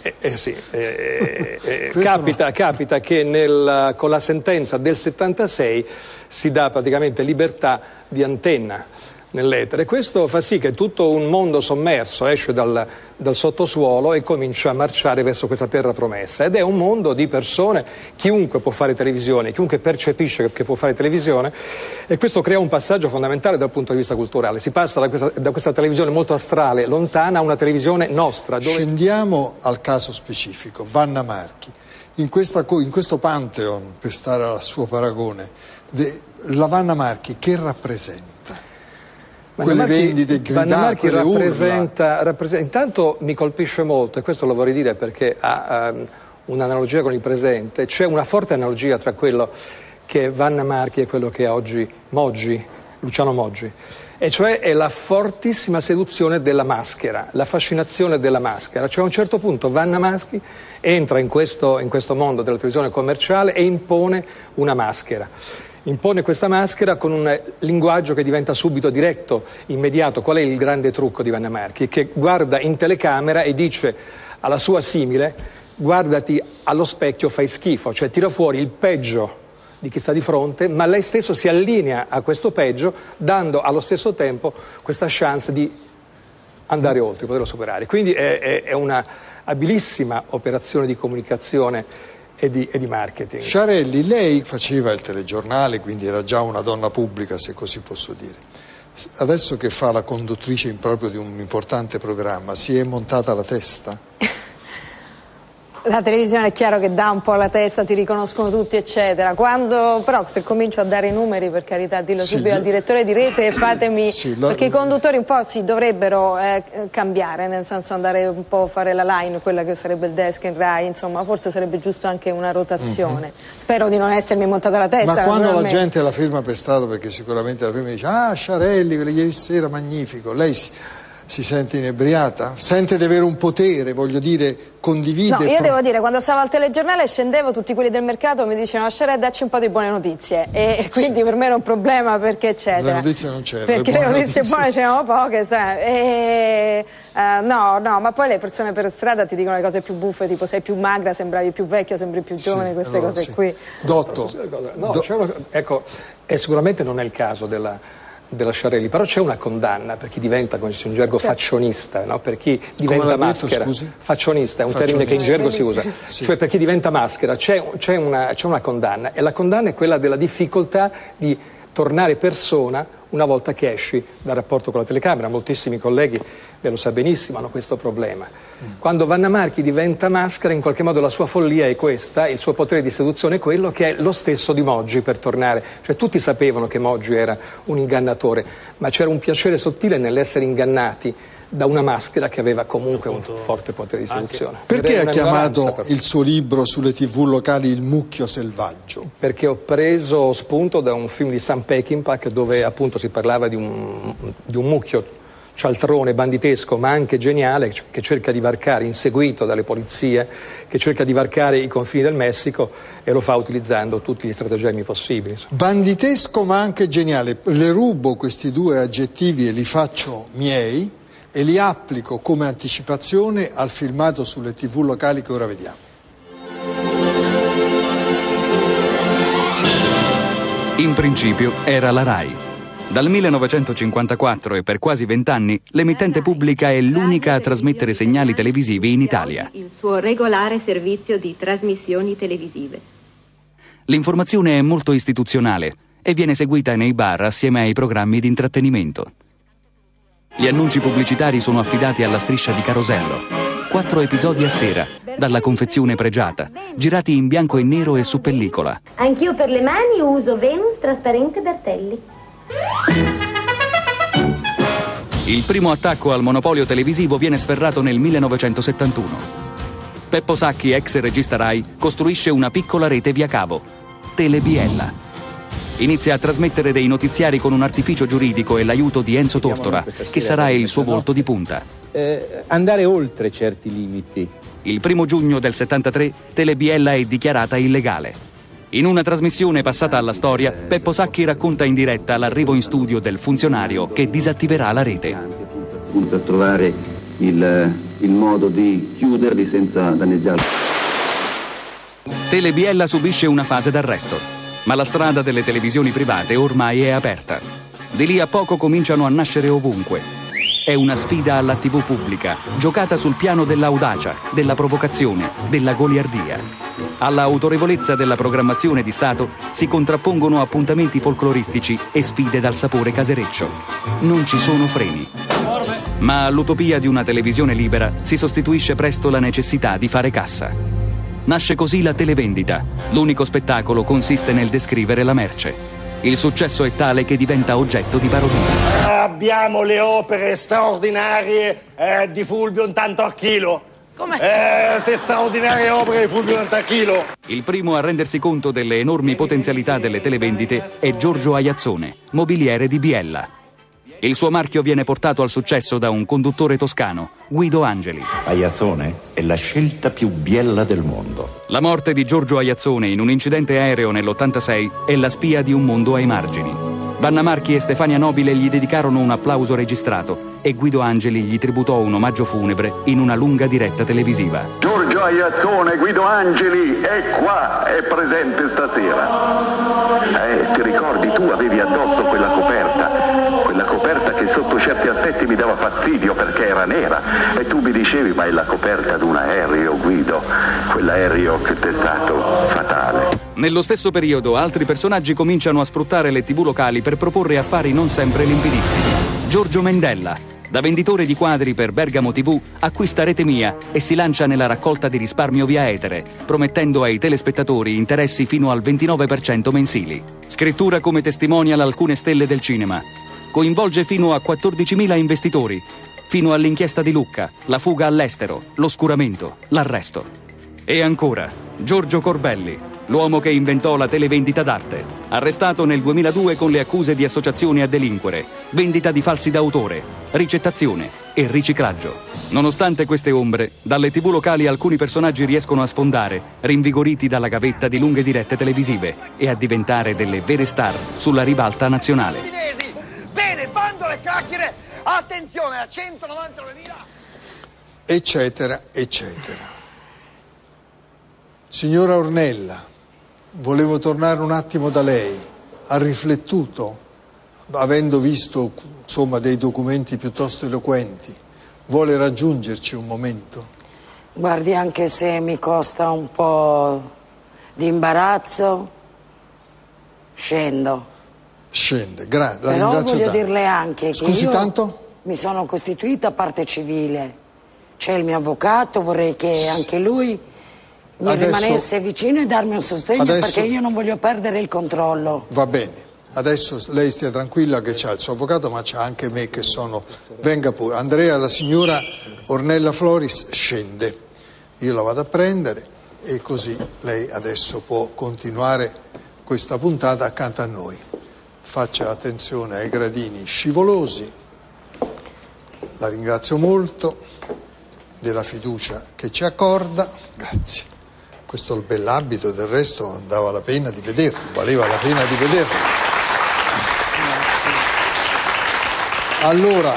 Capita che con la sentenza del 76 si dà praticamente libertà di antenna nell'etere. Questo fa sì che tutto un mondo sommerso esce dal sottosuolo e comincia a marciare verso questa terra promessa, ed è un mondo di persone, chiunque può fare televisione, chiunque percepisce che può fare televisione, e questo crea un passaggio fondamentale dal punto di vista culturale. Si passa da questa televisione molto astrale, lontana, a una televisione nostra. Scendiamo al caso specifico, Vanna Marchi. In questo pantheon, per stare al suo paragone, la Vanna Marchi che rappresenta? Quelle vendite, gridate, quelle urla. Intanto mi colpisce molto, e questo lo vorrei dire perché ha un'analogia con il presente, c'è una forte analogia tra quello che è Vanna Marchi e quello che è oggi Luciano Moggi, e cioè è la fortissima seduzione della maschera, la fascinazione della maschera. Cioè a un certo punto Vanna Marchi entra in questo mondo della televisione commerciale e impone una maschera. Impone questa maschera con un linguaggio che diventa subito diretto, immediato. Qual è il grande trucco di Vanna Marchi? Che guarda in telecamera e dice alla sua simile: guardati allo specchio, fai schifo, cioè tira fuori il peggio di chi sta di fronte, ma lei stesso si allinea a questo peggio, dando allo stesso tempo questa chance di andare oltre, poterlo superare. Quindi è una abilissima operazione di comunicazione e di marketing. Sciarelli, lei faceva il telegiornale, quindi era già una donna pubblica, se così posso dire. Adesso che fa la conduttrice proprio di un importante programma, si è montata la testa? La televisione è chiaro che dà un po' la testa, ti riconoscono tutti eccetera, però se comincio a dare i numeri, per carità, dillo subito al direttore di rete, fatemi, perché i conduttori un po' si dovrebbero cambiare, nel senso andare un po' a fare la line, quella che sarebbe il desk in Rai, insomma forse sarebbe giusto anche una rotazione. Spero di non essermi montata la testa. Ma quando la gente la firma per strada, perché sicuramente la firma dice Sciarelli, ieri sera magnifico, lei si sente inebriata? Sente di avere un potere, voglio dire, condivide? No, io devo dire, quando stavo al telegiornale scendevo, tutti quelli del mercato mi dicevano Sciarelli, dacci un po' di buone notizie, e quindi per me era un problema, perché eccetera. Le notizie non c'erano. Perché le notizie buone c'erano poche, sai. No, ma poi le persone per strada ti dicono le cose più buffe, tipo sei più magra, sembravi più vecchia, sembri più giovane, queste cose qui. Dotto. No, ecco, sicuramente non è il caso della Sciarelli, però c'è una condanna per chi diventa, come si dice in gergo, faccionista, no? Per chi diventa maschera. Faccionista è un termine che in gergo si usa, cioè per chi diventa maschera c'è una condanna, e la condanna è quella della difficoltà di tornare persona una volta che esci dal rapporto con la telecamera. Moltissimi colleghi, lei lo sa benissimo, hanno questo problema. Quando Vanna Marchi diventa maschera, in qualche modo la sua follia è questa, il suo potere di seduzione è quello che è lo stesso di Moggi per tornare. Cioè tutti sapevano che Moggi era un ingannatore, ma c'era un piacere sottile nell'essere ingannati da una maschera che aveva comunque un forte potere di seduzione. Perché ha chiamato il suo libro sulle TV locali Il mucchio selvaggio? Perché ho preso spunto da un film di Sam Peckinpah dove appunto si parlava di un mucchio cialtrone, banditesco, ma anche geniale, che cerca di varcare, inseguito dalle polizie, che cerca di varcare i confini del Messico, e lo fa utilizzando tutti gli stratagemmi possibili. Banditesco ma anche geniale. Le rubo questi due aggettivi e li faccio miei e li applico come anticipazione al filmato sulle TV locali che ora vediamo. In principio era la Rai. Dal 1954 e per quasi 20 anni l'emittente pubblica è l'unica a trasmettere segnali televisivi in Italia. Il suo regolare servizio di trasmissioni televisive. L'informazione è molto istituzionale e viene seguita nei bar assieme ai programmi di intrattenimento. Gli annunci pubblicitari sono affidati alla striscia di Carosello. 4 episodi a sera, dalla confezione pregiata, girati in bianco e nero e su pellicola. Anch'io per le mani uso Venus trasparente Bertelli. Il primo attacco al monopolio televisivo viene sferrato nel 1971. Peppo Sacchi, ex regista Rai, costruisce una piccola rete via cavo, Telebiella. Inizia a trasmettere dei notiziari con un artificio giuridico e l'aiuto di Enzo Tortora, che sarà il suo volto di punta. Andare oltre certi limiti. Il 1 giugno del 73 Telebiella è dichiarata illegale. In una trasmissione passata alla storia, Peppo Sacchi racconta in diretta l'arrivo in studio del funzionario che disattiverà la rete. Appunto a trovare il modo di chiuderli senza danneggiarli. Telebiella subisce una fase d'arresto, ma la strada delle televisioni private ormai è aperta. Di lì a poco cominciano a nascere ovunque. È una sfida alla TV pubblica, giocata sul piano dell'audacia, della provocazione, della goliardia. Alla autorevolezza della programmazione di Stato si contrappongono appuntamenti folcloristici e sfide dal sapore casereccio. Non ci sono freni. Ma all'utopia di una televisione libera si sostituisce presto la necessità di fare cassa. Nasce così la televendita. L'unico spettacolo consiste nel descrivere la merce. Il successo è tale che diventa oggetto di parodia. Abbiamo le opere straordinarie di Fulvio Intanto a chilo. Come? Queste straordinarie opere di Fulvio Intanto a chilo. Il primo a rendersi conto delle enormi potenzialità delle televendite è Giorgio Aiazzone, mobiliere di Biella. Il suo marchio viene portato al successo da un conduttore toscano, Guido Angeli. Aiazzone è la scelta più biella del mondo. La morte di Giorgio Aiazzone in un incidente aereo nell'86 è la spia di un mondo ai margini. Vanna Marchi e Stefania Nobile gli dedicarono un applauso registrato e Guido Angeli gli tributò un omaggio funebre in una lunga diretta televisiva. Giorgio Sergio Aiazzone, Guido Angeli è qua, è presente stasera. Ti ricordi, tu avevi addosso quella coperta che sotto certi aspetti mi dava fastidio perché era nera, e tu mi dicevi ma è la coperta di un aereo, Guido, quell'aereo che ti è stato fatale. Nello stesso periodo altri personaggi cominciano a sfruttare le TV locali per proporre affari non sempre limpidissimi. Giorgio Mendella, da venditore di quadri per Bergamo TV, acquista Rete Mia e si lancia nella raccolta di risparmio via etere, promettendo ai telespettatori interessi fino al 29% mensili. Scrittura come testimonial alcune stelle del cinema. Coinvolge fino a 14.000 investitori, fino all'inchiesta di Lucca, la fuga all'estero, l'oscuramento, l'arresto. E ancora, Giorgio Corbelli, l'uomo che inventò la televendita d'arte, arrestato nel 2002 con le accuse di associazione a delinquere, vendita di falsi d'autore, ricettazione e riciclaggio. Nonostante queste ombre, dalle TV locali alcuni personaggi riescono a sfondare, rinvigoriti dalla gavetta di lunghe dirette televisive, e a diventare delle vere star sulla ribalta nazionale. Bene, bando le chiacchiere, attenzione a 199.000, eccetera, eccetera. Signora Ornella, volevo tornare un attimo da lei. Ha riflettuto, avendo visto insomma dei documenti piuttosto eloquenti? Vuole raggiungerci un momento? Guardi, anche se mi costa un po' di imbarazzo, scendo. Scende, grazie, la Però ringrazio voglio tanto. dirle anche che Scusi, io tanto? mi sono costituita parte civile. C'è il mio avvocato, vorrei che anche lui mi rimanesse vicino e darmi un sostegno, perché io non voglio perdere il controllo. Va bene, adesso lei stia tranquilla che c'ha il suo avvocato, ma c'ha anche me che sono... Venga pure. Andrea, la signora Ornella Floris scende. Io la vado a prendere e così lei adesso può continuare questa puntata accanto a noi. Faccia attenzione ai gradini scivolosi. La ringrazio molto della fiducia che ci accorda. Grazie. Questo è il bell'abito, del resto andava la pena di vederlo, valeva la pena di vederlo. Allora,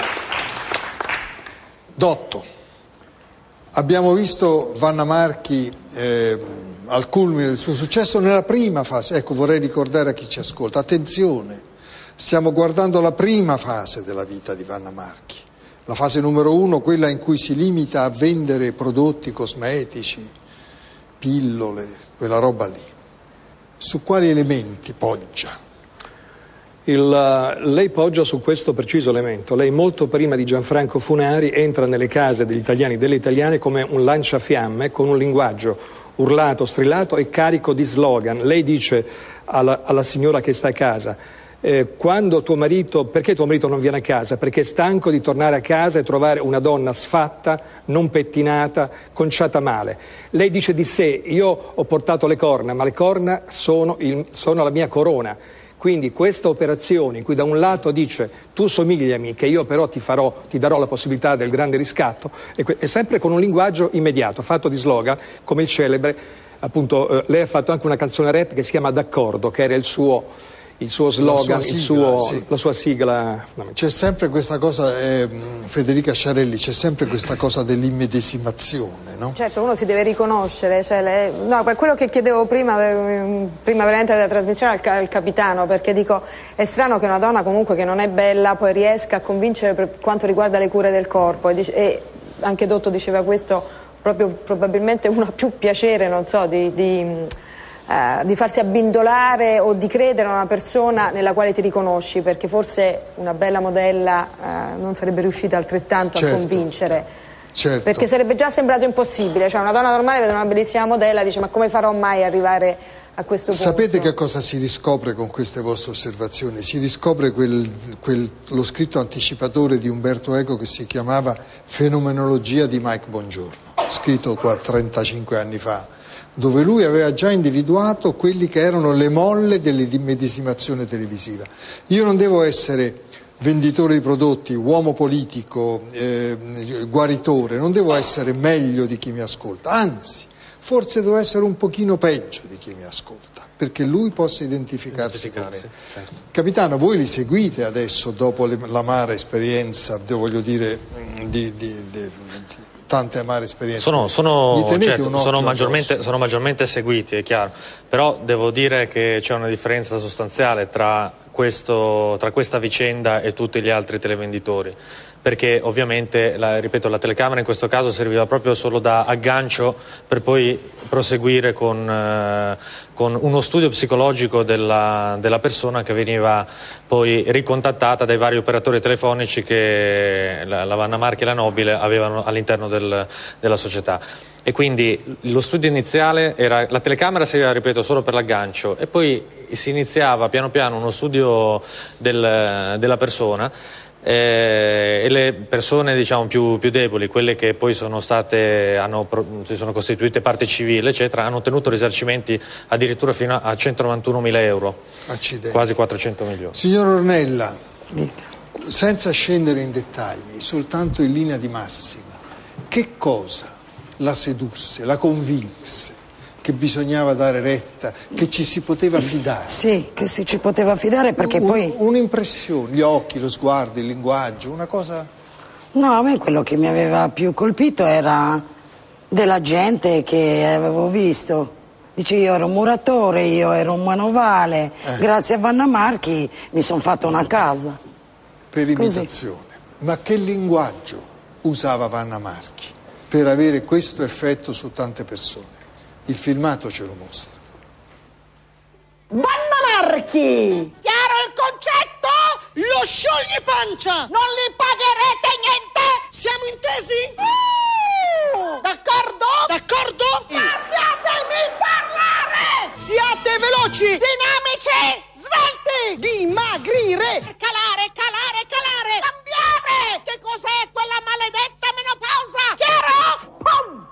Dotto, abbiamo visto Vanna Marchi al culmine del suo successo nella prima fase. Ecco, vorrei ricordare a chi ci ascolta, attenzione, stiamo guardando la prima fase della vita di Vanna Marchi, la fase numero 1, quella in cui si limita a vendere prodotti cosmetici, pillole, quella roba lì. Su quali elementi poggia? Lei poggia su questo preciso elemento. Lei molto prima di Gianfranco Funari entra nelle case degli italiani e delle italiane come un lanciafiamme, con un linguaggio urlato, strillato e carico di slogan. Lei dice alla signora che sta a casa: quando tuo marito, perché tuo marito non viene a casa? Perché è stanco di tornare a casa e trovare una donna sfatta, non pettinata, conciata male. Lei dice di sé: io ho portato le corna, ma le corna sono la mia corona. Quindi questa operazione in cui da un lato dice tu somigliami, che io però ti darò la possibilità del grande riscatto, è sempre con un linguaggio immediato, fatto di slogan, come il celebre, appunto, lei ha fatto anche una canzone rap che si chiama D'accordo, che era il suo slogan, la sua sigla. C'è sempre questa cosa, Federica Sciarelli, c'è sempre questa cosa dell'immedesimazione, no? Certo, uno si deve riconoscere, cioè quello che chiedevo prima veramente della trasmissione al capitano, perché dico, è strano che una donna comunque che non è bella poi riesca a convincere per quanto riguarda le cure del corpo, e anche Dotto diceva questo, proprio probabilmente uno ha più piacere, non so, di farsi abbindolare o di credere a una persona nella quale ti riconosci, perché forse una bella modella non sarebbe riuscita altrettanto a convincere, perché sarebbe già sembrato impossibile, cioè una donna normale vede una bellissima modella e dice ma come farò mai ad arrivare a questo punto? Sapete che cosa si riscopre con queste vostre osservazioni? Si riscopre lo scritto anticipatore di Umberto Eco che si chiamava Fenomenologia di Mike Bongiorno, scritto qua 35 anni fa, dove lui aveva già individuato quelli che erano le molle dell'immedesimazione televisiva. Io non devo essere venditore di prodotti, uomo politico, guaritore, non devo essere meglio di chi mi ascolta, anzi, forse devo essere un pochino peggio di chi mi ascolta, perché lui possa identificarsi con me. Certo. Capitano, voi li seguite adesso, dopo l'amara esperienza, voglio dire, tante amare esperienze. Sono maggiormente seguiti, è chiaro, però devo dire che c'è una differenza sostanziale tra questa vicenda e tutti gli altri televenditori, perché ovviamente, ripeto, la telecamera in questo caso serviva proprio solo da aggancio per poi proseguire con uno studio psicologico della persona che veniva poi ricontattata dai vari operatori telefonici che la Vanna Marchi e la Nobile avevano all'interno della società. E quindi lo studio iniziale era, la telecamera serviva, ripeto, solo per l'aggancio, e poi si iniziava piano piano uno studio della persona, e le persone, diciamo, più deboli, quelle che poi si sono costituite parte civile, eccetera, hanno ottenuto risarcimenti addirittura fino a 191.000 euro. Accidenti. Quasi 400 milioni. Signor Ornella, senza scendere in dettagli, soltanto in linea di massima, che cosa la sedusse, la convinse che bisognava dare retta, che ci si poteva fidare? Sì, che ci poteva fidare, perché poi... Un'impressione, gli occhi, lo sguardo, il linguaggio, una cosa... No, a me quello che mi aveva più colpito era della gente che avevo visto. Dice, io ero un muratore, io ero un manovale, grazie a Vanna Marchi mi sono fatto una casa. Per imitazione. Ma che linguaggio usava Vanna Marchi per avere questo effetto su tante persone? Il filmato ce lo mostra. Vanna Marchi! Chiaro il concetto? Lo sciogli-pancia! Non li pagherete niente! Siamo intesi? D'accordo? D'accordo? Lasciatemi parlare! Siate veloci, dinamici, svelti! Dimagrire! Calare, cambiare! Che cos'è quella maledetta menopausa? Chiaro? Pum!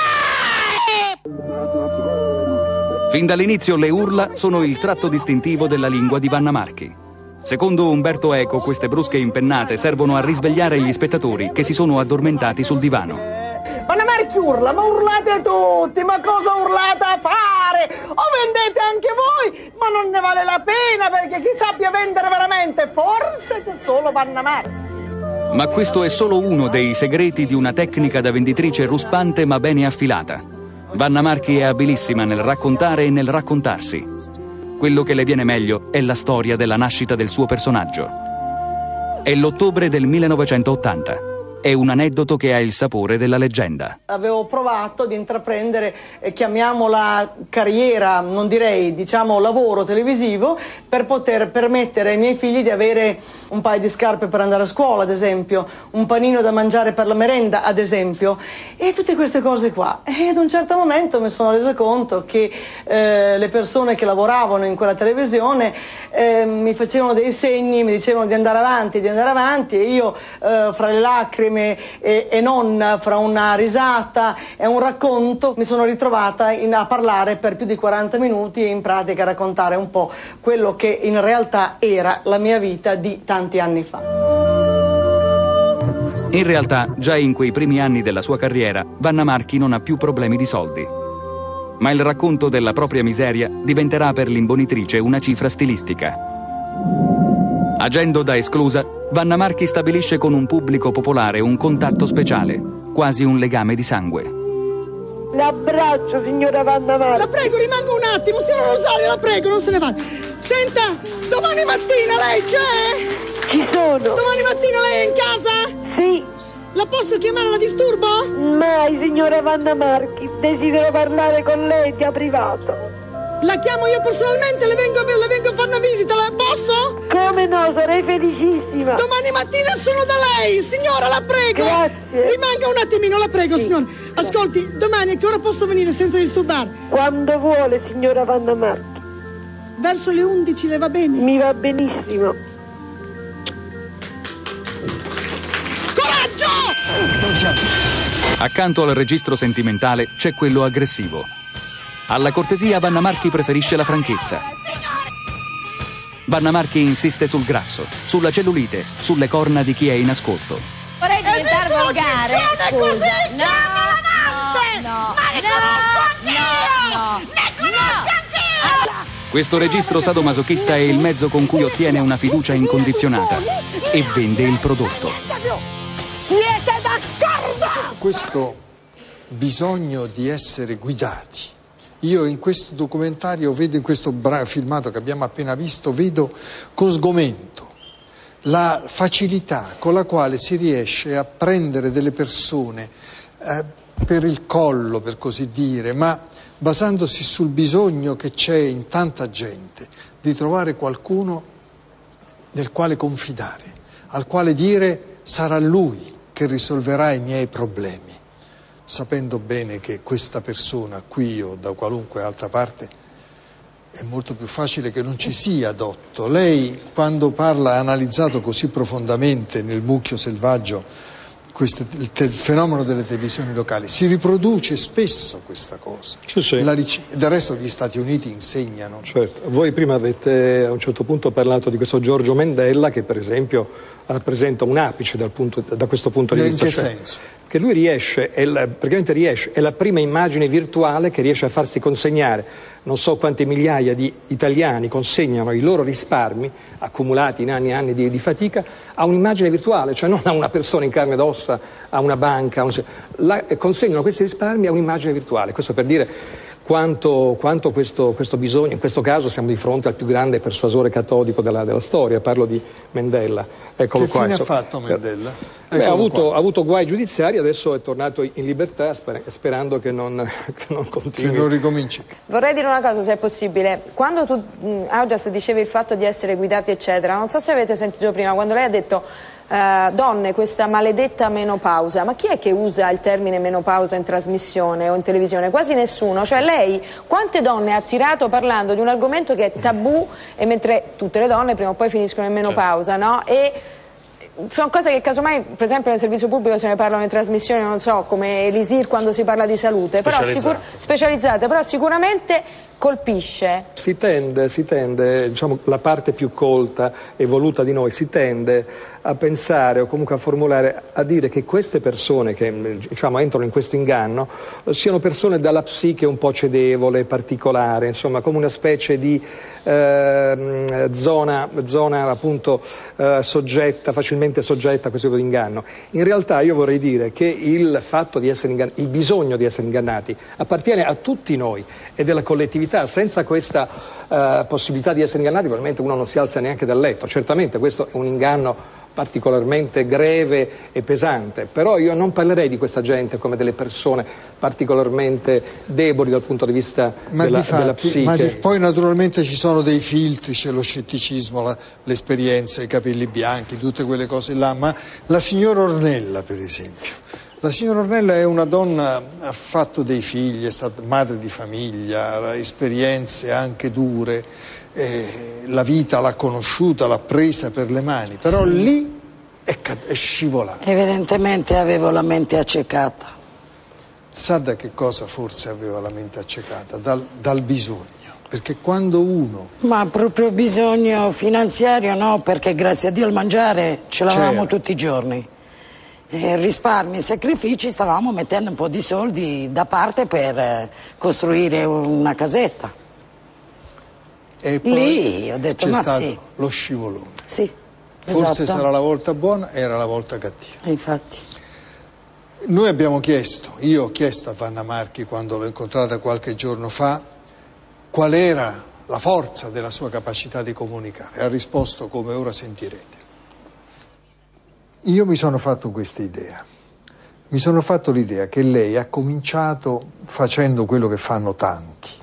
Fin dall'inizio le urla sono il tratto distintivo della lingua di Vanna Marchi. Secondo Umberto Eco, queste brusche impennate servono a risvegliare gli spettatori che si sono addormentati sul divano. Vanna Marchi urla, ma urlate tutti, ma cosa urlate a fare? O vendete anche voi, ma non ne vale la pena, perché chi sappia vendere veramente, forse c'è solo Vanna Marchi. Ma questo è solo uno dei segreti di una tecnica da venditrice ruspante ma bene affilata. Vanna Marchi è abilissima nel raccontare e nel raccontarsi. Quello che le viene meglio è la storia della nascita del suo personaggio. È l'ottobre del 1980. È un aneddoto che ha il sapore della leggenda. Avevo provato ad intraprendere, chiamiamola carriera, non direi, diciamo lavoro televisivo, per poter permettere ai miei figli di avere un paio di scarpe per andare a scuola, ad esempio, un panino da mangiare per la merenda, ad esempio, e tutte queste cose qua. E ad un certo momento mi sono resa conto che le persone che lavoravano in quella televisione mi facevano dei segni, mi dicevano di andare avanti, e io fra le lacrime e non, fra una risata e un racconto, mi sono ritrovata a parlare per più di 40 minuti e in pratica a raccontare un po' quello che in realtà era la mia vita di tanti anni fa. In realtà, già in quei primi anni della sua carriera, Vanna Marchi non ha più problemi di soldi. Ma il racconto della propria miseria diventerà per l'imbonitrice una cifra stilistica. Agendo da esclusa, Vanna Marchi stabilisce con un pubblico popolare un contatto speciale, quasi un legame di sangue. L'abbraccio, signora Vanna Marchi. La prego, rimanga un attimo, signora Rosario, la prego, non se ne vada. Senta, domani mattina lei c'è? Ci sono. Domani mattina lei è in casa? Sì. La posso chiamare, la disturbo? Mai, signora Vanna Marchi, desidero parlare con lei a privato. La chiamo io personalmente, le vengo a fare una visita, la posso? Come no, sarei felicissima. Domani mattina sono da lei, signora, la prego. Grazie. Rimanga un attimino, la prego, sì, signora. Ascolti, domani a che ora posso venire senza disturbare? Quando vuole, signora Vanna Marchi. Verso le 11 le va bene? Mi va benissimo. Coraggio! Accanto al registro sentimentale c'è quello aggressivo. Alla cortesia Vanna Marchi preferisce la franchezza. Vanna Marchi insiste sul grasso, sulla cellulite, sulle corna di chi è in ascolto. Vorrei diventare volgare. Così, Questo registro sadomasochista è il mezzo con cui ottiene una fiducia incondizionata e vende il prodotto. Siete d'accordo? questo bisogno di essere guidati. Io in questo documentario vedo, in questo filmato che abbiamo appena visto, vedo con sgomento la facilità con la quale si riesce a prendere delle persone per il collo, per così dire, ma basandosi sul bisogno che c'è in tanta gente di trovare qualcuno nel quale confidare, al quale dire sarà lui che risolverà i miei problemi, sapendo bene che questa persona qui o da qualunque altra parte è molto più facile che non ci sia adotto. Lei, quando parla, ha analizzato così profondamente nel mucchio selvaggio il fenomeno delle televisioni locali. Si riproduce spesso questa cosa. Sì. Del resto gli Stati Uniti insegnano. Certo. Voi prima avete a un certo punto parlato di questo Giorgio Mendella, che per esempio rappresenta un apice da questo punto di vista. In che senso? Che lui praticamente riesce, è la prima immagine virtuale che riesce a farsi consegnare. Non so quante migliaia di italiani consegnano i loro risparmi accumulati in anni e anni di fatica a un'immagine virtuale, cioè non a una persona in carne ed ossa, a una banca, consegnano questi risparmi a un'immagine virtuale. Questo per dire quanto questo bisogno, in questo caso siamo di fronte al più grande persuasore cattolico della storia, parlo di Mendella. Eccolo che qua. Fine ha fatto Mendella? Ha avuto guai giudiziari, adesso è tornato in libertà sperando che non continui. Che non ricominci. Vorrei dire una cosa, se è possibile. Quando tu, Augias, dicevi il fatto di essere guidati eccetera, non so se avete sentito prima, quando lei ha detto donne, questa maledetta menopausa, ma chi è che usa il termine menopausa in trasmissione o in televisione? Quasi nessuno. Cioè lei quante donne ha attirato parlando di un argomento che è tabù, e mentre tutte le donne prima o poi finiscono in menopausa, no? E sono cose che casomai, per esempio nel servizio pubblico se ne parlano in trasmissioni, non so, come Elisir quando si parla di salute, però specializzate, però sicuramente colpisce. Si tende, diciamo, la parte più colta e evoluta di noi si tende a pensare o comunque a formulare, a dire che queste persone che, diciamo, entrano in questo inganno siano persone dalla psiche un po' cedevole, particolare, insomma come una specie di zona appunto soggetta, facilmente soggetta a questo tipo di inganno. In realtà io vorrei dire che il fatto di essere il bisogno di essere ingannati appartiene a tutti noi e della collettività. Senza questa possibilità di essere ingannati probabilmente uno non si alza neanche dal letto. Certamente questo è un inganno particolarmente greve e pesante, però io non parlerei di questa gente come delle persone particolarmente deboli dal punto di vista della psiche. Ma poi naturalmente ci sono dei filtri, c'è lo scetticismo, l'esperienza, i capelli bianchi, tutte quelle cose là, ma la signora Ornella per esempio, la signora Ornella è una donna, ha fatto dei figli, è stata madre di famiglia, ha esperienze anche dure, la vita l'ha conosciuta, l'ha presa per le mani, però lì è scivolata. Evidentemente avevo la mente accecata. Sa da che cosa forse aveva la mente accecata? Dal bisogno, perché quando uno... Ma proprio bisogno finanziario no, perché grazie a Dio il mangiare ce l'avevamo tutti i giorni. Risparmi e sacrifici, stavamo mettendo un po' di soldi da parte per costruire una casetta. E poi lì ho detto, c'è stato lo scivolone. Sì, forse esatto. Sarà la volta buona, era la volta cattiva. Infatti. Noi io ho chiesto a Vanna Marchi, quando l'ho incontrata qualche giorno fa, qual era la forza della sua capacità di comunicare. Ha risposto come ora sentirete. Io mi sono fatto questa idea. Mi sono fatto l'idea che lei ha cominciato facendo quello che fanno tanti.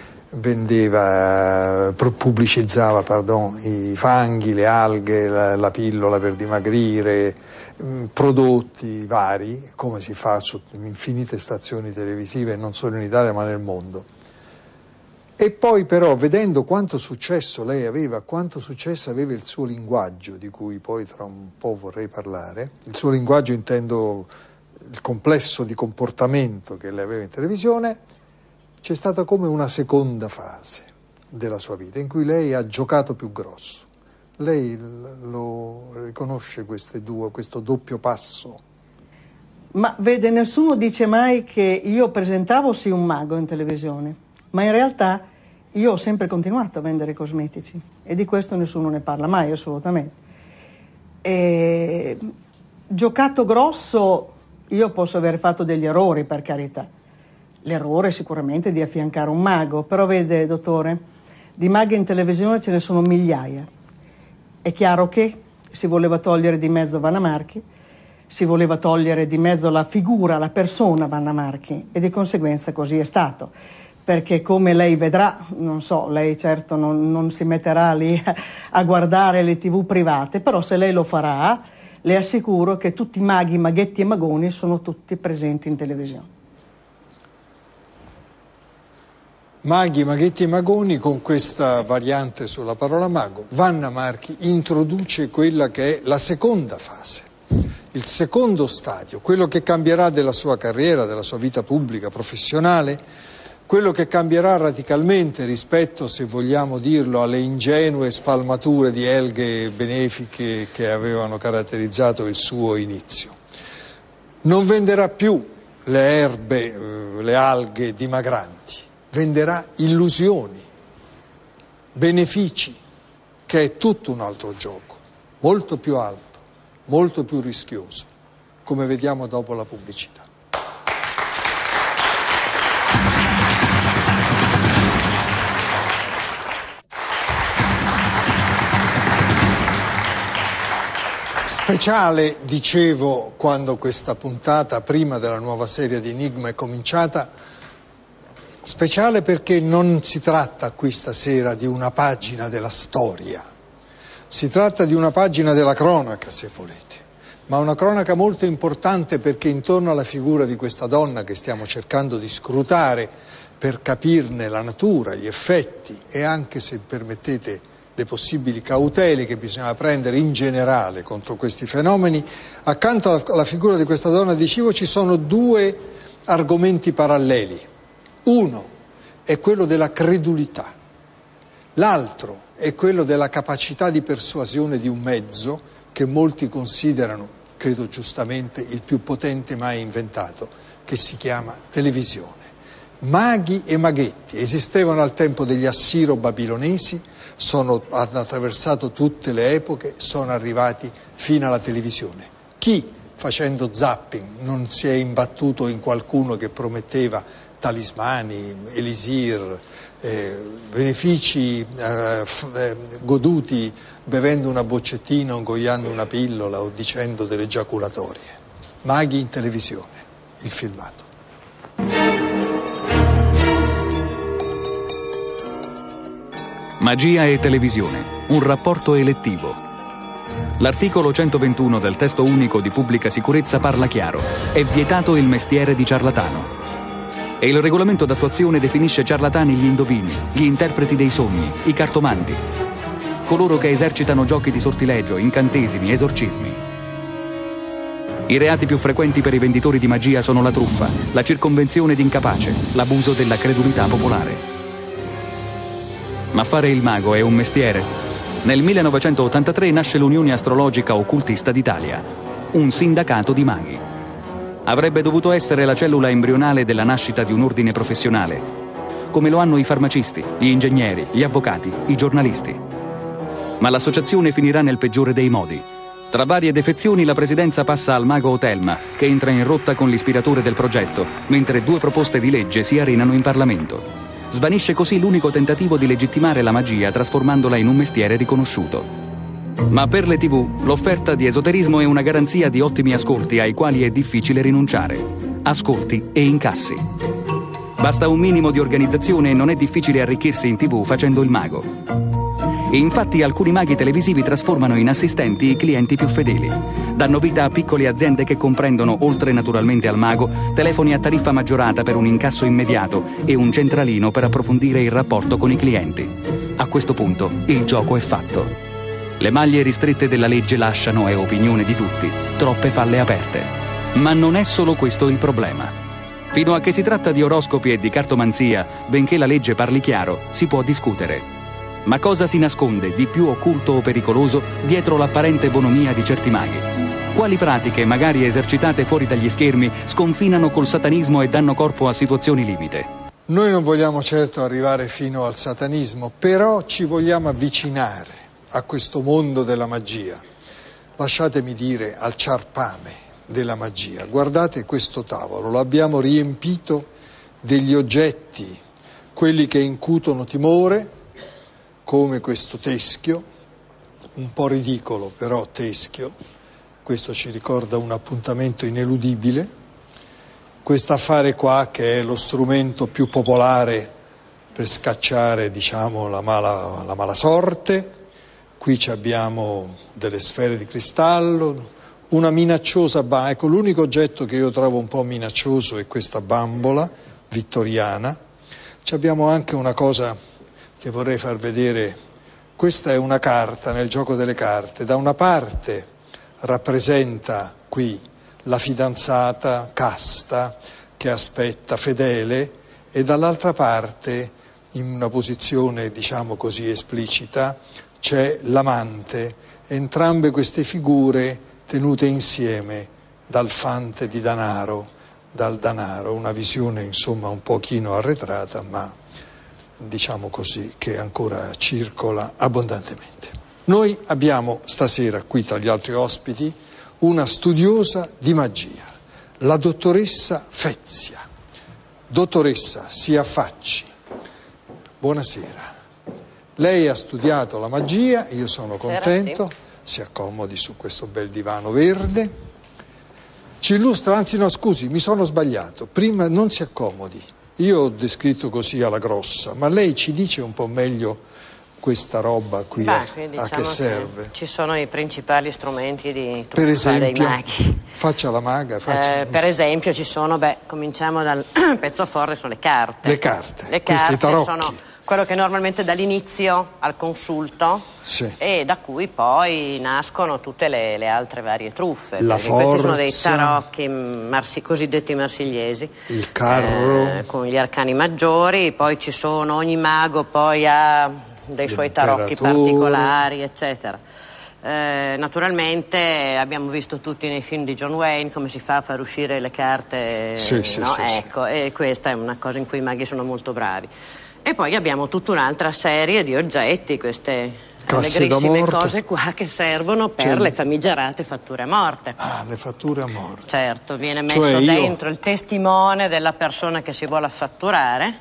Pubblicizzava i fanghi, le alghe, la pillola per dimagrire, prodotti vari, come si fa su infinite stazioni televisive, non solo in Italia ma nel mondo. E poi però, vedendo quanto successo lei aveva, quanto successo aveva il suo linguaggio, di cui poi tra un po' vorrei parlare, il suo linguaggio intendo il complesso di comportamento che lei aveva in televisione, c'è stata come una seconda fase della sua vita in cui lei ha giocato più grosso. Lei lo riconosce questo doppio passo? Ma vede, nessuno dice mai che io presentavo sì un mago in televisione, ma in realtà io ho sempre continuato a vendere cosmetici e di questo nessuno ne parla mai, assolutamente. Giocato grosso, io posso aver fatto degli errori, per carità. L'errore sicuramente di affiancare un mago, però vede, dottore, di maghi in televisione ce ne sono migliaia. È chiaro che si voleva togliere di mezzo Vanna Marchi, si voleva togliere di mezzo la figura, la persona Vanna Marchi, e di conseguenza così è stato. Perché come lei vedrà, non so, lei certo non si metterà lì a guardare le TV private, però se lei lo farà, le assicuro che tutti i maghi, maghetti e magoni sono tutti presenti in televisione. Maghi, maghetti e magoni, con questa variante sulla parola mago, Vanna Marchi introduce quella che è la seconda fase, il secondo stadio, quello che cambierà della sua carriera, della sua vita pubblica, professionale, quello che cambierà radicalmente rispetto, se vogliamo dirlo, alle ingenue spalmature di alghe benefiche che avevano caratterizzato il suo inizio. Non venderà più le erbe, le alghe dimagranti, venderà illusioni, benefici, che è tutto un altro gioco, molto più alto, molto più rischioso, come vediamo dopo la pubblicità. Speciale, dicevo, quando questa puntata, prima della nuova serie di Enigma, è cominciata, speciale perché non si tratta qui stasera di una pagina della storia, si tratta di una pagina della cronaca, se volete, ma una cronaca molto importante perché intorno alla figura di questa donna che stiamo cercando di scrutare per capirne la natura, gli effetti e anche, se permettete, le possibili cautele che bisogna prendere in generale contro questi fenomeni, accanto alla figura di questa donna, dicevo, ci sono due argomenti paralleli. Uno è quello della credulità, l'altro è quello della capacità di persuasione di un mezzo che molti considerano, credo giustamente, il più potente mai inventato, che si chiama televisione. Maghi e maghetti esistevano al tempo degli assiro-babilonesi, hanno attraversato tutte le epoche, sono arrivati fino alla televisione. Chi, facendo zapping, non si è imbattuto in qualcuno che prometteva talismani, elisir, benefici goduti bevendo una boccettina o ingoiando una pillola o dicendo delle giaculatorie? Maghi in televisione, il filmato. Magia e televisione, un rapporto elettivo. L'articolo 121 del testo unico di pubblica sicurezza parla chiaro: è vietato il mestiere di ciarlatano. E il regolamento d'attuazione definisce ciarlatani gli indovini, gli interpreti dei sogni, i cartomanti, coloro che esercitano giochi di sortileggio, incantesimi, esorcismi. I reati più frequenti per i venditori di magia sono la truffa, la circonvenzione d'incapace, l'abuso della credulità popolare. Ma fare il mago è un mestiere. Nel 1983 nasce l'Unione Astrologica Occultista d'Italia, un sindacato di maghi. Avrebbe dovuto essere la cellula embrionale della nascita di un ordine professionale, come lo hanno i farmacisti, gli ingegneri, gli avvocati, i giornalisti. Ma l'associazione finirà nel peggiore dei modi. Tra varie defezioni la presidenza passa al mago Otelma, che entra in rotta con l'ispiratore del progetto, mentre due proposte di legge si arenano in Parlamento. Svanisce così l'unico tentativo di legittimare la magia trasformandola in un mestiere riconosciuto. Ma per le TV l'offerta di esoterismo è una garanzia di ottimi ascolti ai quali è difficile rinunciare. Ascolti e incassi. Basta un minimo di organizzazione e non è difficile arricchirsi in TV facendo il mago. E infatti alcuni maghi televisivi trasformano in assistenti i clienti più fedeli. Danno vita a piccole aziende che comprendono, oltre naturalmente al mago, telefoni a tariffa maggiorata per un incasso immediato e un centralino per approfondire il rapporto con i clienti. A questo punto il gioco è fatto. Le maglie ristrette della legge lasciano, è opinione di tutti, troppe falle aperte. Ma non è solo questo il problema. Fino a che si tratta di oroscopi e di cartomanzia, benché la legge parli chiaro, si può discutere. Ma cosa si nasconde di più occulto o pericoloso dietro l'apparente bonomia di certi maghi? Quali pratiche, magari esercitate fuori dagli schermi, sconfinano col satanismo e danno corpo a situazioni limite? Noi non vogliamo certo arrivare fino al satanismo, però ci vogliamo avvicinare a questo mondo della magia. Lasciatemi dire al ciarpame, della magia. Guardate questo tavolo, lo abbiamo riempito degli oggetti, quelli che incutono timore, come questo teschio, un po' ridicolo però teschio, questo ci ricorda un appuntamento ineludibile, questo affare qua che è lo strumento più popolare per scacciare, diciamo, la mala sorte. Qui abbiamo delle sfere di cristallo, una minacciosa ecco, l'unico oggetto che io trovo un po' minaccioso è questa bambola vittoriana. Abbiamo anche una cosa che vorrei far vedere. Questa è una carta nel gioco delle carte. Da una parte rappresenta qui la fidanzata casta che aspetta fedele e dall'altra parte, in una posizione diciamo così esplicita, c'è l'amante. Entrambe queste figure tenute insieme dal fante di danaro, dal danaro, una visione insomma un pochino arretrata, ma diciamo così che ancora circola abbondantemente. Noi abbiamo stasera qui tra gli altri ospiti una studiosa di magia, la dottoressa Fezia. Dottoressa, si affacci. Buonasera. Lei ha studiato la magia, io sono contento, si accomodi su questo bel divano verde. Ci illustra, anzi no scusi, mi sono sbagliato, prima non si accomodi. Io ho descritto così alla grossa, ma lei ci dice un po' meglio questa roba qui a che serve? Ci sono i principali strumenti di per esempio, dei maghi. Faccia la maga. Per esempio ci sono, cominciamo dal pezzo forte, sono le carte. Le carte, questi tarocchi. Sono quello che normalmente dà l'inizio al consulto e da cui poi nascono tutte le altre varie truffe. La forza, questi sono dei tarocchi cosiddetti marsigliesi. Il carro. Con gli arcani maggiori, poi ci sono, ogni mago poi ha dei suoi tarocchi particolari, eccetera. Naturalmente abbiamo visto tutti nei film di John Wayne come si fa a far uscire le carte, ecco, e questa è una cosa in cui i maghi sono molto bravi. E poi abbiamo tutta un'altra serie di oggetti, queste allegrissime cose qua che servono per le famigerate fatture a morte. Ah, le fatture a morte. Certo, viene messo dentro il testimone della persona che si vuole affatturare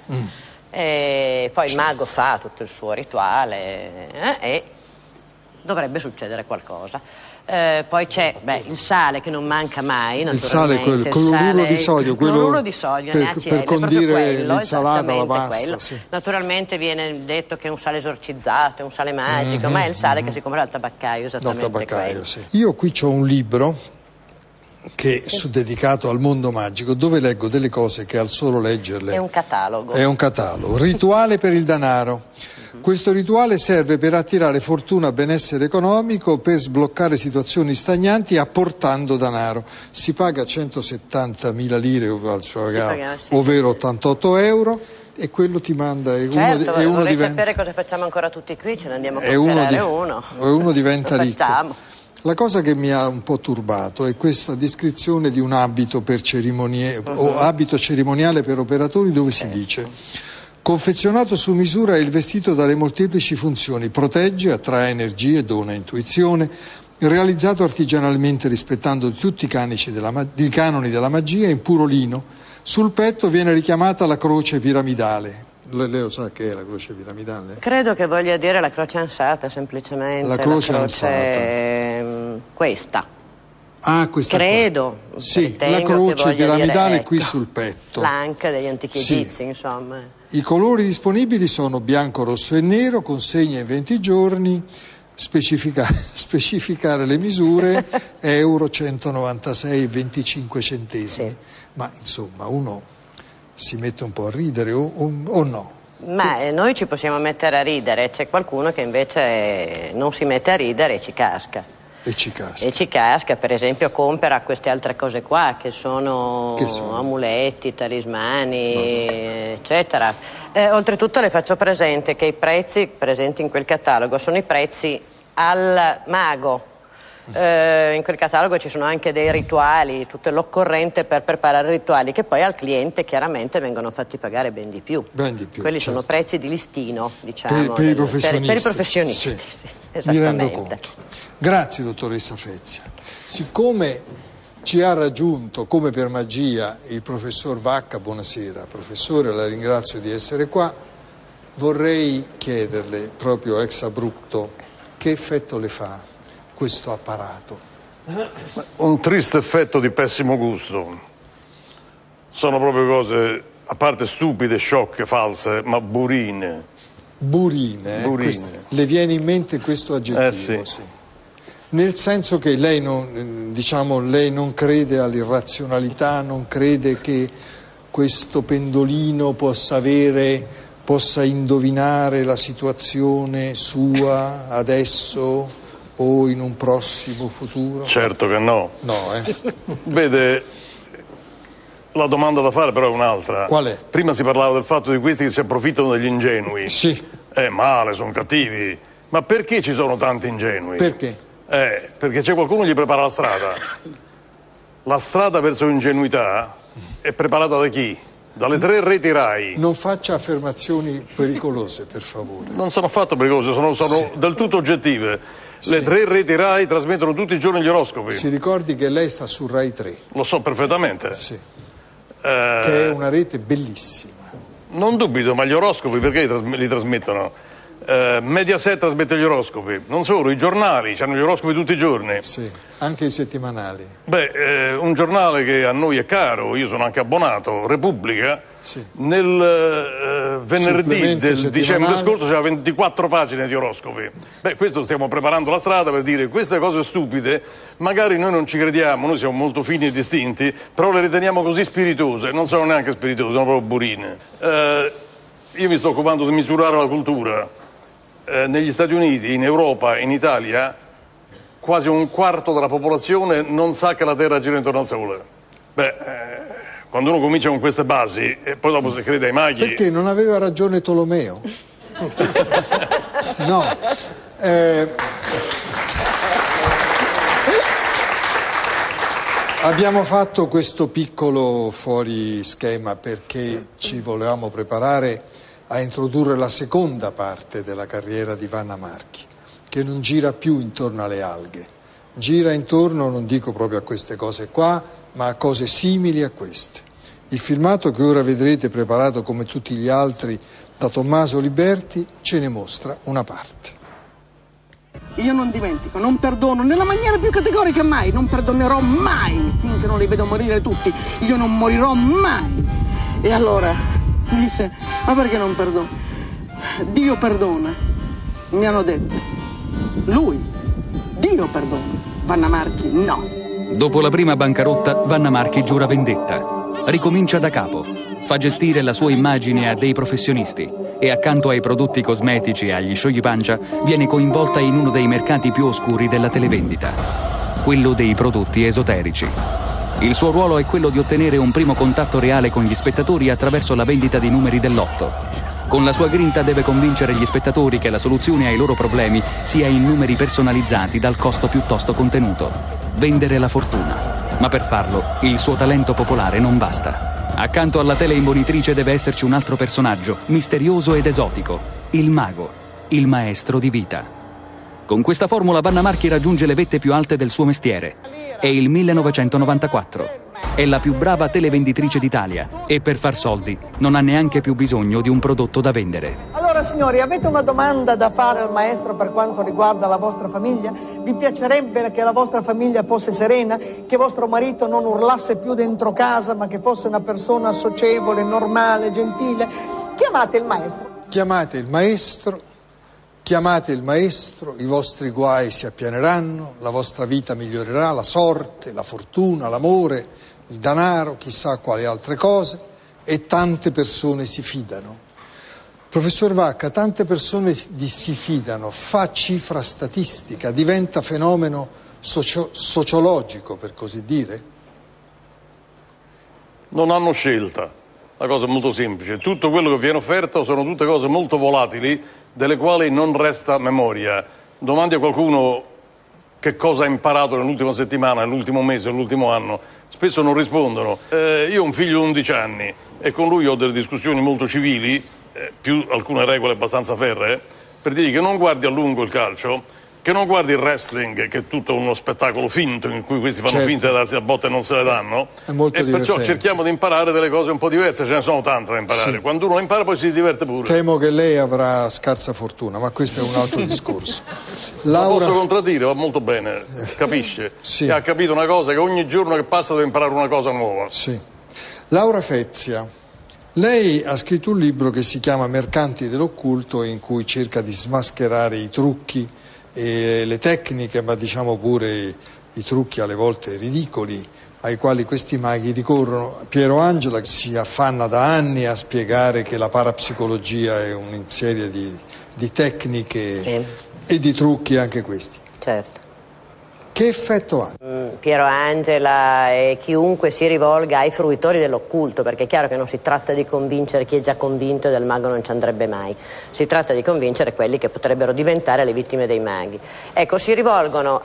e poi il mago fa tutto il suo rituale e dovrebbe succedere qualcosa. Poi c'è il sale che non manca mai, il sale, il cloruro di sodio, per condire l'insalata, la pasta. Naturalmente viene detto che è un sale esorcizzato, è un sale magico, ma è il sale che si compra dal tabaccaio, esattamente quello. Io qui ho un libro che è dedicato al mondo magico, dove leggo delle cose che al solo leggerle è un catalogo. È un catalogo. Rituale per il danaro. Questo rituale serve per attirare fortuna, benessere economico, per sbloccare situazioni stagnanti apportando danaro. Si paga 170.000 lire ovvero 88 euro e quello ti manda. Vorrei sapere cosa facciamo ancora tutti qui, ce ne andiamo a comprare uno. E uno diventa ricco. La cosa che mi ha un po' turbato è questa descrizione di un abito per cerimonie o abito cerimoniale per operatori, dove si dice: confezionato su misura è il vestito dalle molteplici funzioni, protegge, attrae energie, dona intuizione, realizzato artigianalmente rispettando tutti i canoni della magia in puro lino. Sul petto viene richiamata la croce piramidale. Lei lo sa che è la croce piramidale? Credo che voglia dire la croce ansata, semplicemente. La croce ansata. Questa. Ah, questa credo. Qua. Sì, la croce piramidale qui sul petto. L'anca degli antichi egizi, insomma. I colori disponibili sono bianco, rosso e nero, consegna in 20 giorni, specificare le misure, euro 196,25. Ma insomma uno si mette un po' a ridere o no? Ma noi ci possiamo mettere a ridere, c'è qualcuno che invece non si mette a ridere e ci casca. E ci casca, per esempio compra queste altre cose qua che sono amuleti, talismani, eccetera. Oltretutto le faccio presente che i prezzi presenti in quel catalogo sono i prezzi al mago. In quel catalogo ci sono anche dei rituali, tutto l'occorrente per preparare rituali, che poi al cliente chiaramente vengono fatti pagare ben di più. Quelli sono prezzi di listino, diciamo, per i professionisti. Per i professionisti, sì, mi rendo conto. Grazie dottoressa Fezia. Siccome Ci ha raggiunto come per magia il professor Vacca. Buonasera professore, la ringrazio di essere qua. Vorrei chiederle proprio ex abrupto che effetto le fa questo apparato? Un triste effetto di pessimo gusto. Sono proprio cose, a parte stupide, sciocche, false, ma burine. Burine? Le viene in mente questo aggettivo? Sì. Nel senso che lei non crede all'irrazionalità, non crede che questo pendolino possa indovinare la situazione sua adesso o in un prossimo futuro? Certo che no. No, Vede, la domanda da fare però è un'altra. Qual è? Prima si parlava del fatto di questi che si approfittano degli ingenui. Sì. Male, sono cattivi. Ma perché ci sono tanti ingenui? Perché? Perché c'è qualcuno che gli prepara la strada. La strada verso l'ingenuità è preparata da chi? Dalle 3 reti Rai. Non faccia affermazioni pericolose, per favore. Non sono affatto pericolose, sono del tutto oggettive. Le 3 reti Rai trasmettono tutti i giorni gli oroscopi. Si ricordi che lei sta su Rai 3. Lo so perfettamente. Sì. Che è una rete bellissima. Non dubito, ma gli oroscopi perché li trasmettono? Mediaset trasmette gli oroscopi, non solo, i giornali hanno gli oroscopi tutti i giorni. Sì, anche i settimanali. Un giornale che a noi è caro, io sono anche abbonato, Repubblica, sì. Nel venerdì del dicembre scorso c'era 24 pagine di oroscopi. Questo stiamo preparando la strada per dire queste cose stupide, magari noi non ci crediamo, noi siamo molto fini e distinti, però le riteniamo così spiritose, non sono neanche spiritose, sono proprio burine. Io mi sto occupando di misurare la cultura. Negli Stati Uniti, in Europa, in Italia, quasi un quarto della popolazione non sa che la Terra gira intorno al Sole. Quando uno comincia con queste basi e poi dopo si crede ai maghi... Perché non aveva ragione Tolomeo? No. Abbiamo fatto questo piccolo fuori schema perché ci volevamo preparare a introdurre la seconda parte della carriera di Vanna Marchi, che non gira più intorno alle alghe, gira intorno, non dico proprio a queste cose qua, ma a cose simili a queste. Il filmato che ora vedrete, preparato come tutti gli altri da Tommaso Liberti, ce ne mostra una parte. Io non dimentico, non perdono nella maniera più categorica mai, non perdonerò mai, finché non li vedo morire tutti, io non morirò mai. E allora... mi dice, ma perché non perdono? Dio perdona, mi hanno detto. Lui, Dio perdona. Vanna Marchi, no. Dopo la prima bancarotta, Vanna Marchi giura vendetta. Ricomincia da capo. Fa gestire la sua immagine a dei professionisti e accanto ai prodotti cosmetici e agli sciogli-pancia viene coinvolta in uno dei mercati più oscuri della televendita, quello dei prodotti esoterici. Il suo ruolo è quello di ottenere un primo contatto reale con gli spettatori attraverso la vendita di numeri del lotto. Con la sua grinta deve convincere gli spettatori che la soluzione ai loro problemi sia in numeri personalizzati dal costo piuttosto contenuto. Vendere la fortuna. Ma per farlo, il suo talento popolare non basta. Accanto alla teleimbonitrice deve esserci un altro personaggio, misterioso ed esotico. Il mago, il maestro di vita. Con questa formula Vanna Marchi raggiunge le vette più alte del suo mestiere. È il 1994. È la più brava televenditrice d'Italia e per far soldi non ha neanche più bisogno di un prodotto da vendere. Allora signori, avete una domanda da fare al maestro per quanto riguarda la vostra famiglia? Vi piacerebbe che la vostra famiglia fosse serena? Che vostro marito non urlasse più dentro casa, ma che fosse una persona socievole, normale, gentile? Chiamate il maestro. Chiamate il maestro. Chiamate il maestro, i vostri guai si appianeranno, la vostra vita migliorerà, la sorte, la fortuna, l'amore, il denaro, chissà quali altre cose, e tante persone si fidano. Professor Vacca, tante persone si fidano, fa cifra statistica, diventa fenomeno sociologico, per così dire? Non hanno scelta, la cosa è molto semplice, tutto quello che viene offerto sono tutte cose molto volatili, delle quali non resta memoria. Domandi a qualcuno che cosa ha imparato nell'ultima settimana, nell'ultimo mese, nell'ultimo anno, spesso non rispondono. Io ho un figlio di 11 anni e con lui ho delle discussioni molto civili, più alcune regole abbastanza ferree, per dirgli che non guardi a lungo il calcio, che non guardi il wrestling, che è tutto uno spettacolo finto in cui questi fanno finta di darsi a botte e non se le danno, è molto e perciò divertente. cerchiamo di imparare delle cose un po' diverse, ce ne sono tante da imparare. Sì. Quando uno impara poi si diverte pure. Temo che lei avrà scarsa fortuna, ma questo è un altro discorso. Laura... Lo posso contraddire, va molto bene, capisce? Sì. Che ha capito una cosa, che ogni giorno che passa deve imparare una cosa nuova. Sì. Laura Fezia, lei ha scritto un libro che si chiama Mercanti dell'occulto, in cui cerca di smascherare i trucchi e le tecniche, ma diciamo pure i trucchi alle volte ridicoli ai quali questi maghi ricorrono. Piero Angela si affanna da anni a spiegare che la parapsicologia è una serie di tecniche e di trucchi, anche questi. Certo. Che effetto ha? Piero Angela e chiunque si rivolga ai fruitori dell'occulto, perché è chiaro che non si tratta di convincere chi è già convinto e del mago non ci andrebbe mai, si tratta di convincere quelli che potrebbero diventare le vittime dei maghi. Ecco, si rivolgono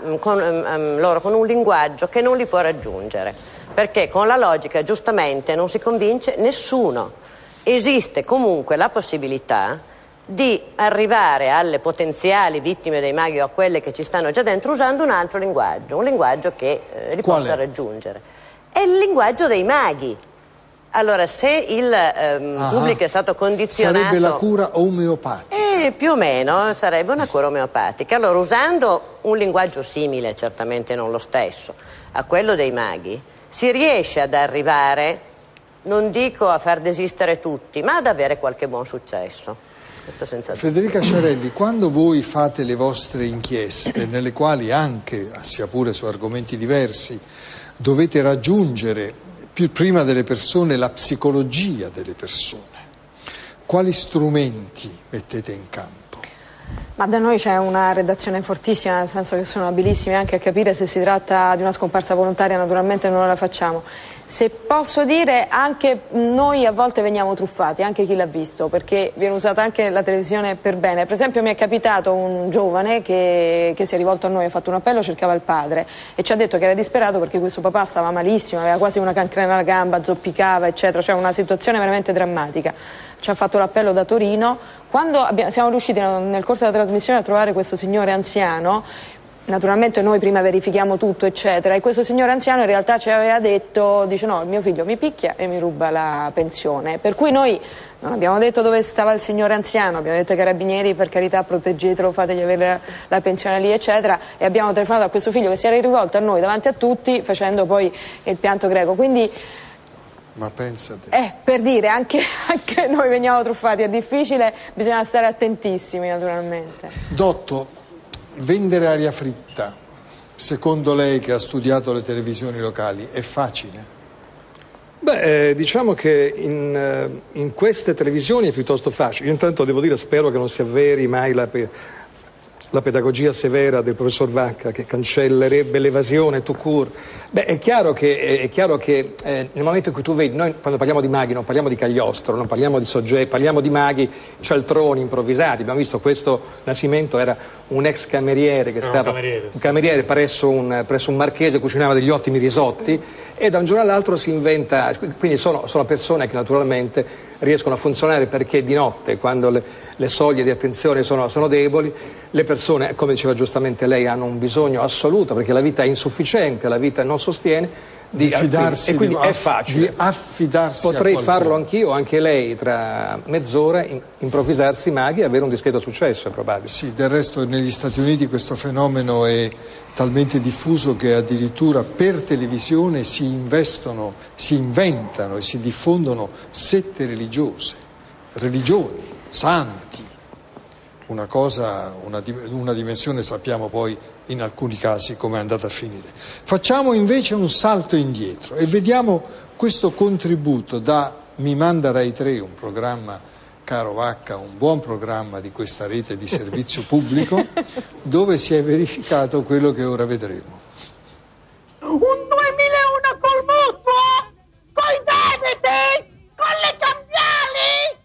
loro con un linguaggio che non li può raggiungere, perché con la logica giustamente non si convince nessuno. Esiste comunque la possibilità di arrivare alle potenziali vittime dei maghi o a quelle che ci stanno già dentro usando un altro linguaggio, un linguaggio che li possa raggiungere. È il linguaggio dei maghi. Allora, se il pubblico è stato condizionato... Sarebbe la cura omeopatica. Più o meno sarebbe una cura omeopatica. Allora, usando un linguaggio simile, certamente non lo stesso, a quello dei maghi, si riesce ad arrivare, non dico a far desistere tutti, ma ad avere qualche buon successo. Federica Sciarelli, quando voi fate le vostre inchieste, nelle quali anche, sia pure su argomenti diversi, dovete raggiungere prima delle persone la psicologia delle persone, quali strumenti mettete in campo? Ma da noi c'è una redazione fortissima, nel senso che sono abilissimi anche a capire se si tratta di una scomparsa volontaria, naturalmente non la facciamo. Se posso dire, anche noi a volte veniamo truffati, anche chi l'ha visto, perché viene usata anche la televisione per bene. Per esempio mi è capitato un giovane che si è rivolto a noi, ha fatto un appello, cercava il padre e ci ha detto che era disperato perché questo papà stava malissimo, aveva quasi una cancrena alla gamba, zoppicava, eccetera, cioè una situazione veramente drammatica. Ci ha fatto l'appello da Torino. Quando siamo riusciti nel corso della trasmissione a trovare questo signore anziano, naturalmente noi prima verifichiamo tutto, eccetera, e questo signore anziano in realtà ci aveva detto, dice no, mio figlio mi picchia e mi ruba la pensione, per cui noi non abbiamo detto dove stava il signore anziano, abbiamo detto ai carabinieri per carità proteggetelo, fategli avere la pensione lì, eccetera, e abbiamo telefonato a questo figlio che si era rivolto a noi davanti a tutti facendo poi il pianto greco, quindi... Ma pensate. Per dire, anche noi veniamo truffati, è difficile, bisogna stare attentissimi naturalmente. Dotto, vendere aria fritta, secondo lei che ha studiato le televisioni locali, è facile? Beh, diciamo che in queste televisioni è piuttosto facile. Io intanto devo dire, spero che non si avveri mai la pedagogia severa del professor Vacca che cancellerebbe l'evasione tout court. Beh, è chiaro che nel momento in cui tu vedi, noi quando parliamo di maghi non parliamo di Cagliostro, non parliamo di soggetti, parliamo di maghi cialtroni improvvisati. Abbiamo visto questo Nascimento era un ex cameriere che stava un cameriere presso un marchese, cucinava degli ottimi risotti e da un giorno all'altro si inventa, quindi sono persone che naturalmente riescono a funzionare perché di notte, quando le soglie di attenzione sono deboli, le persone, come diceva giustamente lei, hanno un bisogno assoluto perché la vita è insufficiente, la vita non sostiene, di fidarsi, e quindi è facile. Di affidarsi Potrei a farlo anch'io, anche lei, tra mezz'ora, improvvisarsi maghi e avere un discreto successo, è probabile. Sì, del resto negli Stati Uniti questo fenomeno è talmente diffuso che addirittura per televisione si inventano e si diffondono sette religioni, santi. Una dimensione sappiamo poi in alcuni casi come è andata a finire. Facciamo invece un salto indietro e vediamo questo contributo da Mi manda Rai 3, un programma, caro Vacca, un buon programma di questa rete di servizio pubblico, dove si è verificato quello che ora vedremo. Un 2001 col mutuo? Coi debiti? Con le cambiali?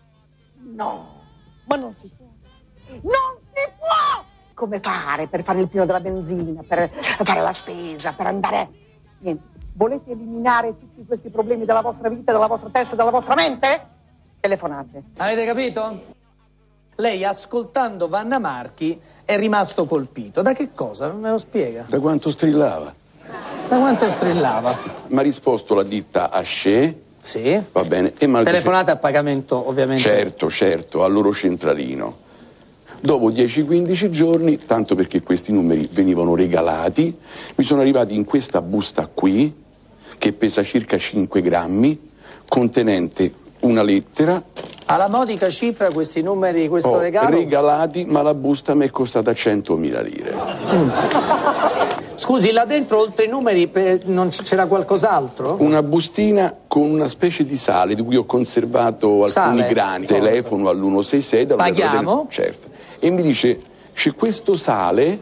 No, ma non si può. Non si può! Come fare per fare il pieno della benzina, per fare la spesa, per andare... Niente. Volete eliminare tutti questi problemi dalla vostra vita, dalla vostra testa, dalla vostra mente? Telefonate. Avete capito? lei ascoltando Vanna Marchi è rimasto colpito. Da che cosa? Me lo spiega? Da quanto strillava. Da quanto strillava? Mi ha risposto la ditta Asce. Sì. Va bene. E telefonata a pagamento, ovviamente. Certo, al loro centralino. Dopo 10-15 giorni, tanto perché questi numeri venivano regalati, mi sono arrivati in questa busta qui, che pesa circa 5 grammi, contenente una lettera. Alla modica cifra questi numeri, questo regalo? Regalati, ma la busta mi è costata 100.000 lire. Scusi, là dentro oltre i numeri non c'era qualcos'altro? Una bustina con una specie di sale di cui ho conservato alcuni grani. Telefono all'166. Paghiamo? Certo. E mi dice, c'è questo sale.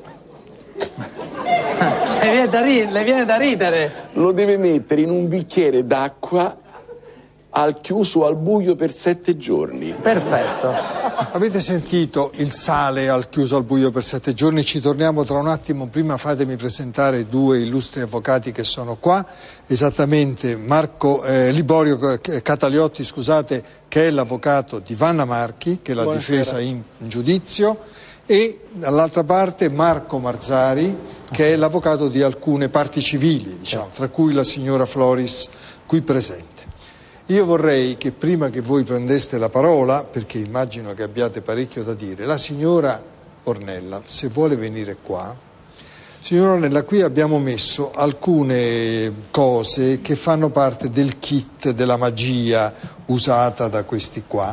Le viene da ridere. Lo deve mettere in un bicchiere d'acqua al chiuso al buio per 7 giorni. Perfetto. Avete sentito il sale al chiuso al buio per 7 giorni? Ci torniamo tra un attimo. Prima fatemi presentare 2 illustri avvocati che sono qua. Esattamente Liborio Cataliotti, scusate, che è l'avvocato di Vanna Marchi, che l'ha difesa in giudizio, e dall'altra parte Marco Marzari, che è l'avvocato di alcune parti civili, diciamo, tra cui la signora Floris qui presente. Io vorrei che prima che voi prendeste la parola, perché immagino che abbiate parecchio da dire, la signora Ornella, se vuole venire qua. Signora Ornella, qui abbiamo messo alcune cose che fanno parte del kit della magia usata da questi qua.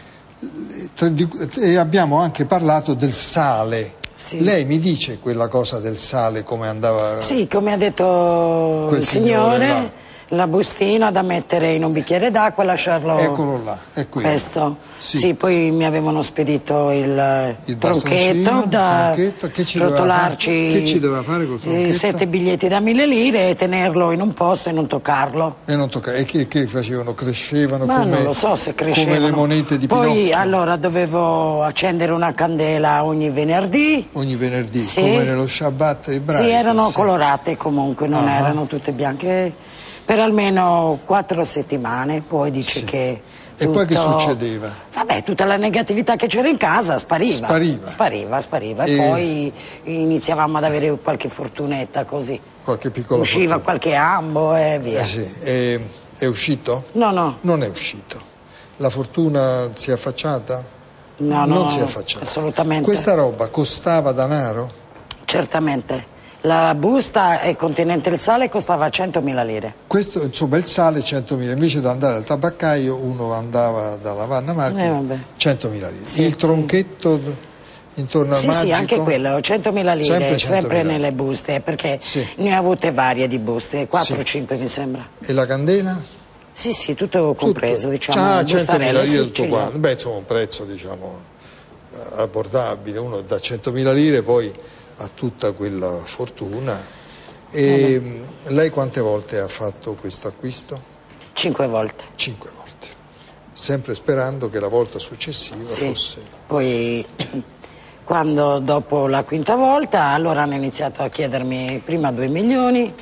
E abbiamo anche parlato del sale. Sì. Lei mi dice quella cosa del sale, come andava? Sì, come ha detto il signore, la bustina da mettere in un bicchiere d'acqua e lasciarlo. Eccolo là, è quello. Questo. Sì, poi mi avevano spedito il tronchetto da rotolarci. Che ci doveva fare col tronchetto? 7 biglietti da 1.000 lire e tenerlo in un posto e non toccarlo. E che facevano? Crescevano? Ma come, non lo so se crescevano. Come le monete di Pinocchio? Poi allora dovevo accendere una candela ogni venerdì. Ogni venerdì, sì. Come nello Shabbat ebraico? Sì, erano colorate comunque, non erano tutte bianche, per almeno 4 settimane. Poi dice che... E poi che succedeva? Vabbè, tutta la negatività che c'era in casa spariva. Spariva. E poi iniziavamo ad avere qualche fortunetta così. Qualche piccola Usciva fortuna. Qualche ambo e via. Sì. È uscito? No. Non è uscito. La fortuna si è affacciata? No, non si è affacciata. Assolutamente. Questa roba costava denaro? Certamente. La busta contenente il sale costava 100.000 lire. Questo, insomma, il sale 100.000, invece di andare al tabaccaio uno andava dalla Vanna Marchi 100.000 lire. Sì, il tronchetto intorno al magico? Sì, anche quello, 100.000 lire, sempre nelle buste, perché ne ho avute varie di buste, 4-5 mi sembra. E la candela? Sì, tutto compreso, diciamo. 100.000 lire tutto quanto. Beh, insomma, un prezzo, diciamo, abbordabile. Uno da 100.000 lire poi ha tutta quella fortuna. E lei quante volte ha fatto questo acquisto? 5 volte. 5 volte. Sempre sperando che la volta successiva fosse... Poi, quando dopo la 5ª volta, allora hanno iniziato a chiedermi prima 2 milioni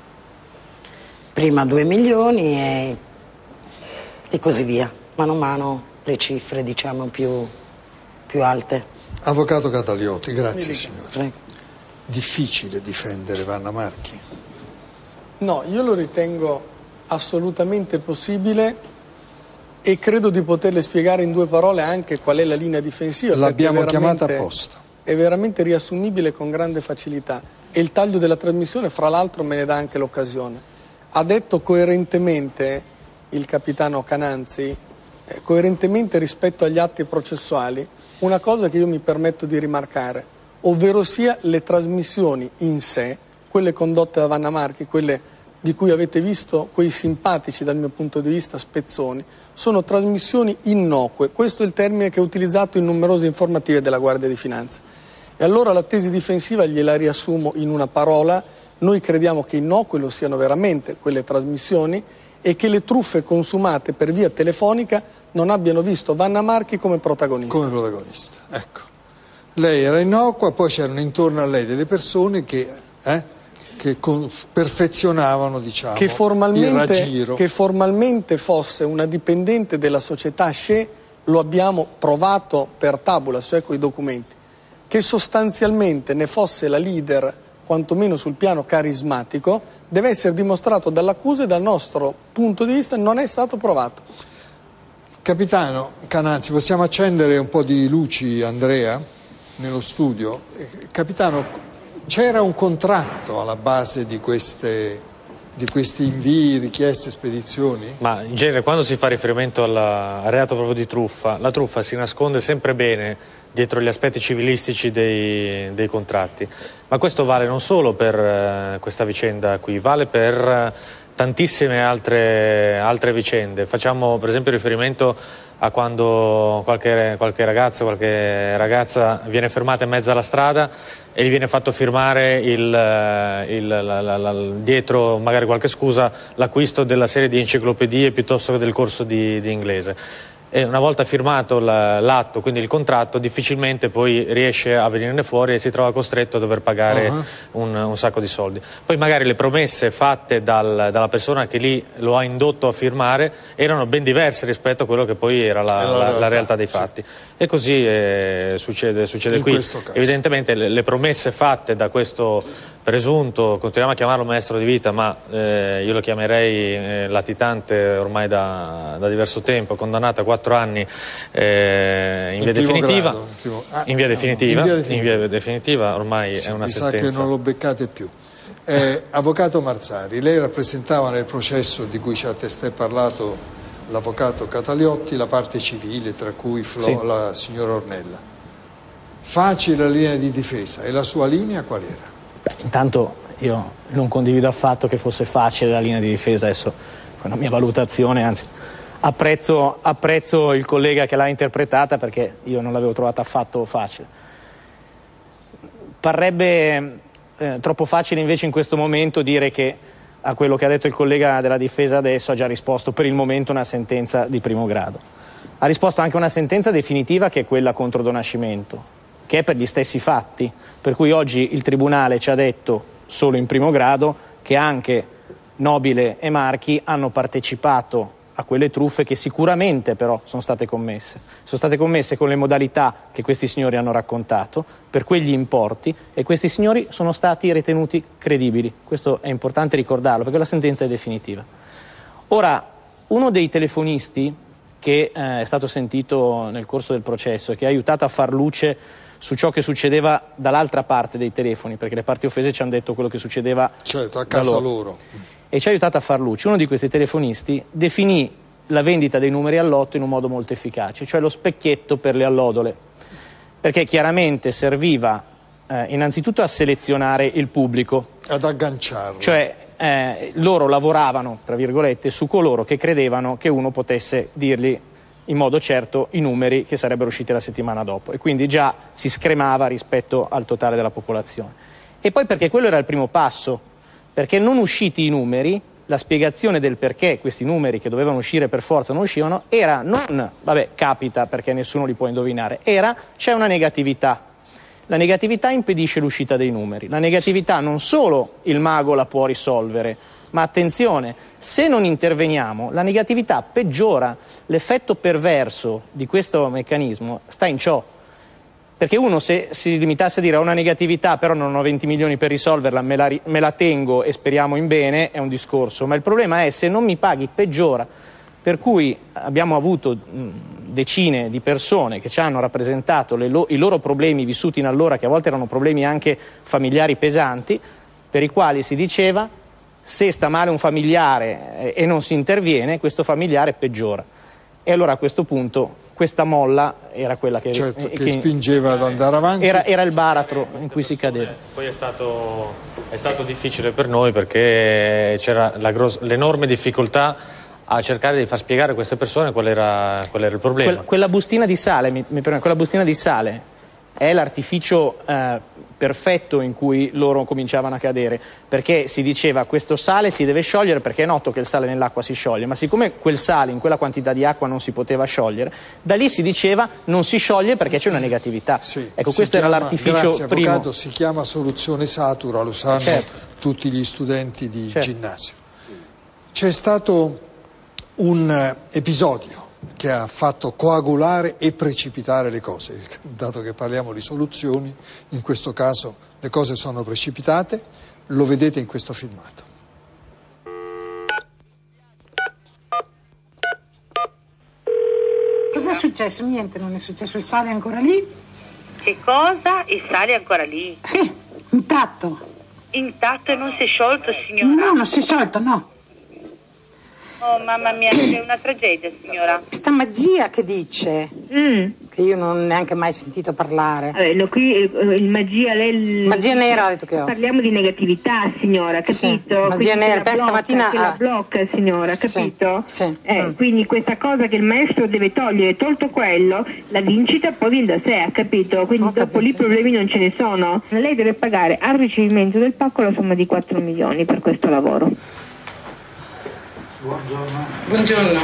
e così via. Mano a mano le cifre, diciamo, più alte. Avvocato Cataliotti, grazie signore. Difficile difendere Vanna Marchi? No, io lo ritengo assolutamente possibile e credo di poterle spiegare in 2 parole anche qual è la linea difensiva. L'abbiamo chiamata apposta. È veramente riassumibile con grande facilità e il taglio della trasmissione, fra l'altro, me ne dà anche l'occasione. Ha detto coerentemente il capitano Cananzi, coerentemente rispetto agli atti processuali, una cosa che io mi permetto di rimarcare, ovvero sia le trasmissioni in sé, quelle condotte da Vanna Marchi, quelle di cui avete visto quei simpatici dal mio punto di vista spezzoni, sono trasmissioni innocue. Questo è il termine che ho utilizzato in numerose informative della Guardia di Finanza. E allora la tesi difensiva gliela riassumo in una parola: noi crediamo che innocue lo siano veramente quelle trasmissioni e che le truffe consumate per via telefonica non abbiano visto Vanna Marchi come protagonista. Come protagonista, ecco. Lei era innocua, poi c'erano intorno a lei delle persone che perfezionavano, diciamo, il raggiro. Che formalmente fosse una dipendente della società Shea lo abbiamo provato per tabulas, cioè con i documenti, che sostanzialmente ne fosse la leader, quantomeno sul piano carismatico, deve essere dimostrato dall'accusa e dal nostro punto di vista non è stato provato. Capitano Cananzi, possiamo accendere un po' di luci, Andrea, nello studio? Capitano, c'era un contratto alla base di questi invii, richieste, spedizioni? Ma in genere quando si fa riferimento al reato proprio di truffa, la truffa si nasconde sempre bene dietro gli aspetti civilistici dei contratti, ma questo vale non solo per questa vicenda qui, vale per tantissime altre vicende. Facciamo per esempio riferimento a quando qualche ragazzo, qualche ragazza viene fermata in mezzo alla strada e gli viene fatto firmare dietro magari qualche scusa l'acquisto della serie di enciclopedie piuttosto che del corso di inglese. E una volta firmato l'atto, quindi il contratto, difficilmente poi riesce a venirne fuori e si trova costretto a dover pagare un sacco di soldi. Poi magari le promesse fatte dalla persona che lì lo ha indotto a firmare erano ben diverse rispetto a quello che poi era la realtà dei fatti. Sì. E così succede qui. Evidentemente le promesse fatte da questo presunto, continuiamo a chiamarlo maestro di vita, ma io lo chiamerei latitante ormai da diverso tempo, condannato a 4 anni in via definitiva. In via definitiva ormai è una sentenza. Mi sa che non lo beccate più. Avvocato Marzari, lei rappresentava nel processo di cui ci ha testé parlato l'avvocato Cataliotti la parte civile, tra cui la signora Ornella. Facile la linea di difesa, e la sua linea qual era? Intanto io non condivido affatto che fosse facile la linea di difesa, adesso è una mia valutazione, anzi apprezzo il collega che l'ha interpretata perché io non l'avevo trovata affatto facile. Parrebbe troppo facile invece in questo momento dire che a quello che ha detto il collega della difesa adesso ha già risposto per il momento una sentenza di primo grado. Ha risposto anche una sentenza definitiva che è quella contro Donascimento, che è per gli stessi fatti, per cui oggi il Tribunale ci ha detto solo in primo grado che anche Nobile e Marchi hanno partecipato a quelle truffe che sicuramente però sono state commesse con le modalità che questi signori hanno raccontato, per quegli importi, e questi signori sono stati ritenuti credibili. Questo è importante ricordarlo perché la sentenza è definitiva. Ora, uno dei telefonisti che è stato sentito nel corso del processo e che ha aiutato a far luce su ciò che succedeva dall'altra parte dei telefoni, perché le parti offese ci hanno detto quello che succedeva a casa loro. E ci ha aiutato a far luce. Uno di questi telefonisti definì la vendita dei numeri all'otto in un modo molto efficace, cioè lo specchietto per le allodole, perché chiaramente serviva innanzitutto a selezionare il pubblico, ad agganciarlo, cioè loro lavoravano tra virgolette su coloro che credevano che uno potesse dirgli in modo certo i numeri che sarebbero usciti la settimana dopo, e quindi già si scremava rispetto al totale della popolazione. E poi perché quello era il primo passo, perché non usciti i numeri, la spiegazione del perché questi numeri che dovevano uscire per forza non uscivano era non, vabbè, capita perché nessuno li può indovinare, c'è una negatività. La negatività impedisce l'uscita dei numeri. La negatività non solo il mago la può risolvere, ma attenzione, se non interveniamo la negatività peggiora. L'effetto perverso di questo meccanismo sta in ciò. Perché uno, se si limitasse a dire ho una negatività però non ho 20 milioni per risolverla, me la tengo e speriamo in bene, è un discorso, ma il problema è se non mi paghi peggiora. Per cui abbiamo avuto decine di persone che ci hanno rappresentato i loro problemi vissuti in allora, che a volte erano problemi anche familiari pesanti, per i quali si diceva se sta male un familiare e non si interviene, questo familiare peggiora. E allora a questo punto questa molla era quella che spingeva ad andare avanti. Era il baratro in cui si cadeva. Poi è stato difficile per noi perché c'era l'enorme difficoltà a cercare di far spiegare a queste persone qual era il problema. Quella bustina di sale, quella bustina di sale è l'artificio perfetto in cui loro cominciavano a cadere, perché si diceva questo sale si deve sciogliere perché è noto che il sale nell'acqua si scioglie, ma siccome quel sale in quella quantità di acqua non si poteva sciogliere, da lì si diceva non si scioglie perché c'è una negatività. Ecco, questo era l'artificio primo. Avvocato, si chiama soluzione satura, lo sanno tutti gli studenti di ginnasio. C'è stato un episodio che ha fatto coagulare e precipitare le cose. Dato che parliamo di soluzioni, in questo caso le cose sono precipitate, lo vedete in questo filmato. Cos'è successo? Niente, non è successo. Il sale è ancora lì? Che cosa? Il sale è ancora lì? Sì, intatto. Intatto e non si è sciolto, signora? No, non si è sciolto, no. Oh, mamma mia, è una tragedia, signora. Questa magia che dice, che io non ho neanche mai sentito parlare. Vabbè, qui il magia, lei... Magia nera ha detto che ho. Parliamo di negatività, signora, capito? Sì, magia nera, perché stamattina... la blocca, signora, capito? Sì. Quindi questa cosa che il maestro deve togliere, tolto quello, la vincita poi viene da sé, ha capito? Quindi dopo lì problemi non ce ne sono. Lei deve pagare al ricevimento del pacco la somma di 4 milioni per questo lavoro. Buongiorno. Buongiorno.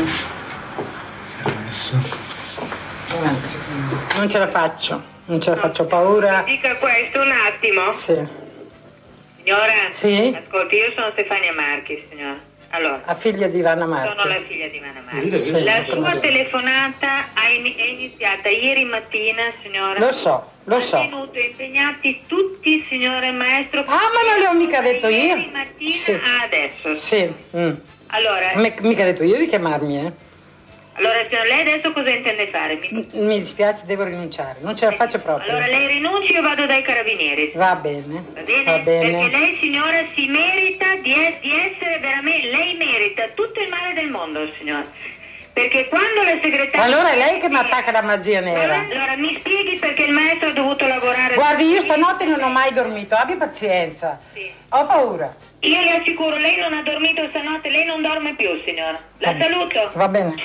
Non ce la faccio, ho paura. Mi dica questo un attimo. Sì. Signora? Sì? Ascolti, io sono Stefania Marchi, signora. Allora. La figlia di Vanna Marchi. Sono la figlia di Vanna Marchi. Sì, la sua telefonata è iniziata ieri mattina, signora. Lo so. Hanno tenuto impegnati tutti, signore maestro. Ah, ma non le ho mica detto io. Ieri mattina adesso. Sì. Allora, mica detto io di chiamarmi, Allora, signora, lei adesso cosa intende fare? Mi dispiace, devo rinunciare, non ce la faccio proprio. Allora, lei rinuncia, io vado dai carabinieri. Va bene. Va bene? Perché lei, signora, si merita di essere veramente... Lei merita tutto il male del mondo, signora. Perché quando la segretaria... Allora è lei che mi attacca la magia nera. Allora, mi spieghi perché il maestro ha dovuto lavorare... Guardi, io stanotte non ho mai dormito, abbi pazienza. Sì. Ho paura. Io le assicuro, lei non ha dormito stanotte, lei non dorme più, signora. La saluto. Va bene.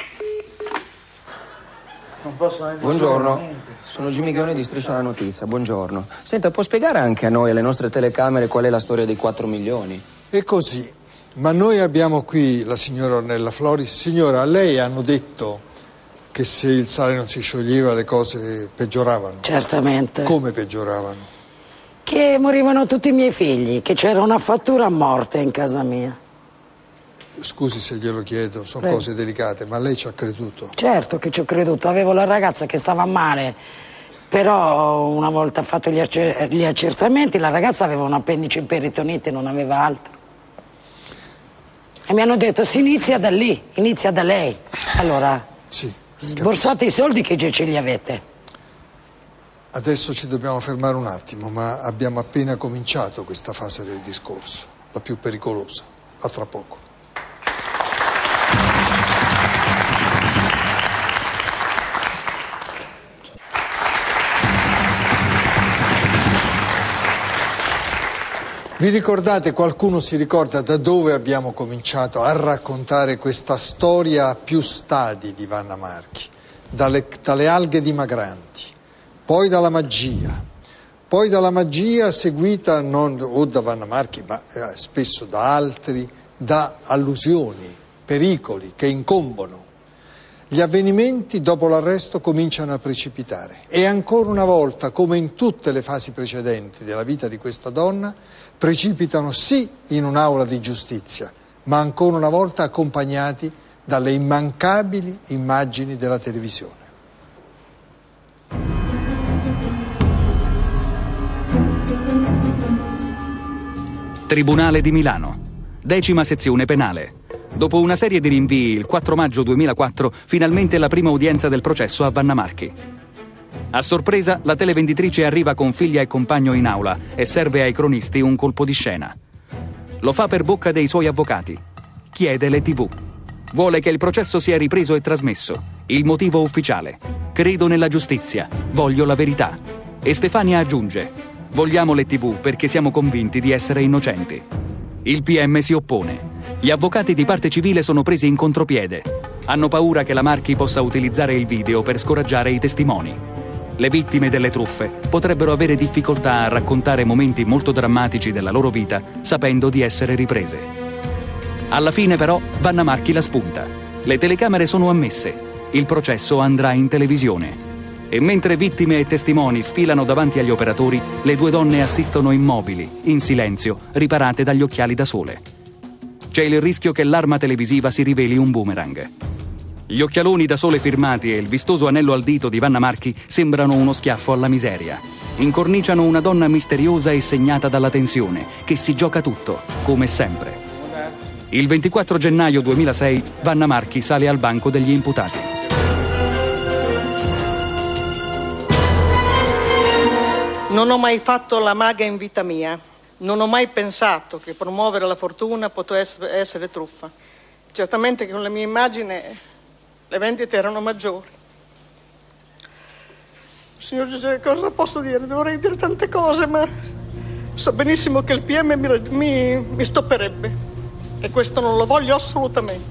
Buongiorno, sono Jimmy Ghione di Striscia la Notizia, buongiorno. Senta, può spiegare anche a noi, alle nostre telecamere, qual è la storia dei 4 milioni? È così, ma noi abbiamo qui la signora Ornella Floris. Signora, a lei hanno detto che se il sale non si scioglieva le cose peggioravano? Certamente. Come peggioravano? Che morivano tutti i miei figli, che c'era una fattura a morte in casa mia. Scusi se glielo chiedo, sono Prego. cose delicate, ma lei ci ha creduto? Certo che ci ho creduto, avevo la ragazza che stava male, però una volta fatto gli accertamenti la ragazza aveva un appendice in peritonite, non aveva altro. E mi hanno detto si inizia da lì, inizia da lei. Allora, sì, sborsate i soldi che già ce li avete. Adesso ci dobbiamo fermare un attimo, ma abbiamo appena cominciato questa fase del discorso, la più pericolosa. A tra poco. Vi ricordate, qualcuno si ricorda da dove abbiamo cominciato a raccontare questa storia a più stadi di Vanna Marchi? Dalle alghe dimagranti, poi dalla magia seguita non o da Vanna Marchi ma spesso da altri, da allusioni, pericoli che incombono. Gli avvenimenti dopo l'arresto cominciano a precipitare e ancora una volta, come in tutte le fasi precedenti della vita di questa donna, precipitano sì in un'aula di giustizia, ma ancora una volta accompagnati dalle immancabili immagini della televisione. Tribunale di Milano, 10ª sezione penale. Dopo una serie di rinvii, il 4 maggio 2004, finalmente la prima udienza del processo a Vanna Marchi. A sorpresa, la televenditrice arriva con figlia e compagno in aula e serve ai cronisti un colpo di scena. Lo fa per bocca dei suoi avvocati. Chiede le TV. Vuole che il processo sia ripreso e trasmesso. Il motivo ufficiale. Credo nella giustizia. Voglio la verità. E Stefania aggiunge: vogliamo le TV perché siamo convinti di essere innocenti. Il PM si oppone. Gli avvocati di parte civile sono presi in contropiede. Hanno paura che la Marchi possa utilizzare il video per scoraggiare i testimoni. Le vittime delle truffe potrebbero avere difficoltà a raccontare momenti molto drammatici della loro vita sapendo di essere riprese. Alla fine però Vanna Marchi la spunta. Le telecamere sono ammesse. Il processo andrà in televisione. E mentre vittime e testimoni sfilano davanti agli operatori, le due donne assistono immobili, in silenzio, riparate dagli occhiali da sole. C'è il rischio che l'arma televisiva si riveli un boomerang. Gli occhialoni da sole firmati e il vistoso anello al dito di Vanna Marchi sembrano uno schiaffo alla miseria. Incorniciano una donna misteriosa e segnata dalla tensione, che si gioca tutto, come sempre. Il 24 gennaio 2006 Vanna Marchi sale al banco degli imputati. Non ho mai fatto la maga in vita mia. Non ho mai pensato che promuovere la fortuna potesse essere truffa. Certamente che con la mia immagine le vendite erano maggiori. Signor Gesù, cosa posso dire? Dovrei dire tante cose, ma so benissimo che il PM mi stopperebbe e questo non lo voglio assolutamente.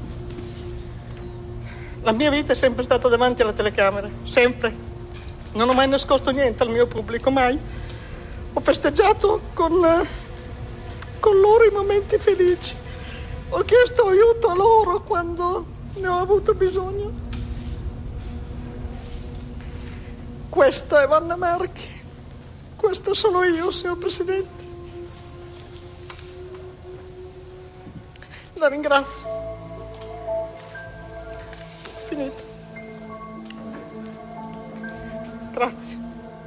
La mia vita è sempre stata davanti alla telecamera, sempre. Non ho mai nascosto niente al mio pubblico, mai. Ho festeggiato con loro i momenti felici. Ho chiesto aiuto a loro quando ne ho avuto bisogno. Questa è Vanna Marchi. Questo sono io, signor Presidente. La ringrazio. Ho finito. Grazie.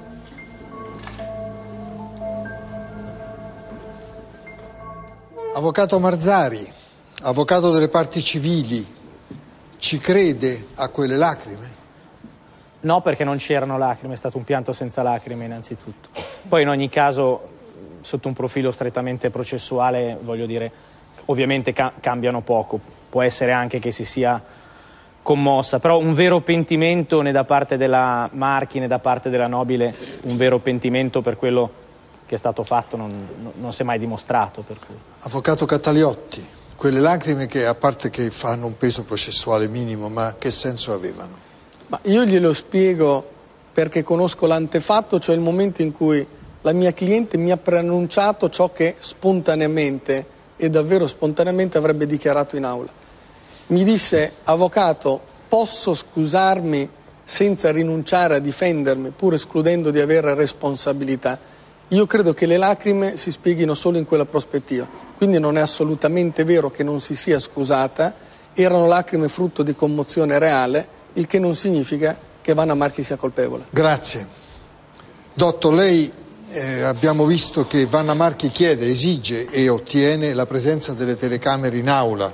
Avvocato Marzari, avvocato delle parti civili, ci crede a quelle lacrime? No, perché non c'erano lacrime, è stato un pianto senza lacrime innanzitutto. Poi in ogni caso, sotto un profilo strettamente processuale, voglio dire, ovviamente cambiano poco. Può essere anche che si sia commossa, però un vero pentimento né da parte della Marchi né da parte della Nobile, un vero pentimento per quello che è stato fatto non si è mai dimostrato. Per cui. Avvocato Cataliotti, quelle lacrime che a parte che fanno un peso processuale minimo, ma che senso avevano? Ma io glielo spiego perché conosco l'antefatto, cioè il momento in cui la mia cliente mi ha preannunciato ciò che spontaneamente e davvero spontaneamente avrebbe dichiarato in aula. Mi disse: avvocato, posso scusarmi senza rinunciare a difendermi, pur escludendo di avere responsabilità? Io credo che le lacrime si spieghino solo in quella prospettiva, quindi non è assolutamente vero che non si sia scusata, erano lacrime frutto di commozione reale, il che non significa che Vanna Marchi sia colpevole. Grazie. Dottor, lei abbiamo visto che Vanna Marchi chiede, esige e ottiene la presenza delle telecamere in aula.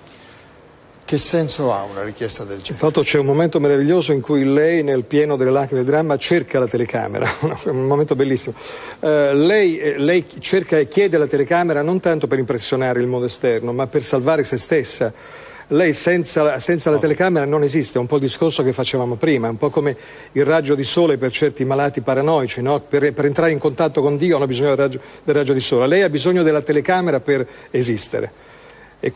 Che senso ha una richiesta del genere? Tra l'altro c'è un momento meraviglioso in cui lei, nel pieno delle lacrime del dramma, cerca la telecamera, un momento bellissimo. Lei cerca e chiede la telecamera non tanto per impressionare il mondo esterno, ma per salvare se stessa. Lei senza la telecamera non esiste, è un po' il discorso che facevamo prima, è un po' come il raggio di sole per certi malati paranoici, no? Per entrare in contatto con Dio hanno bisogno del raggio di sole, lei ha bisogno della telecamera per esistere e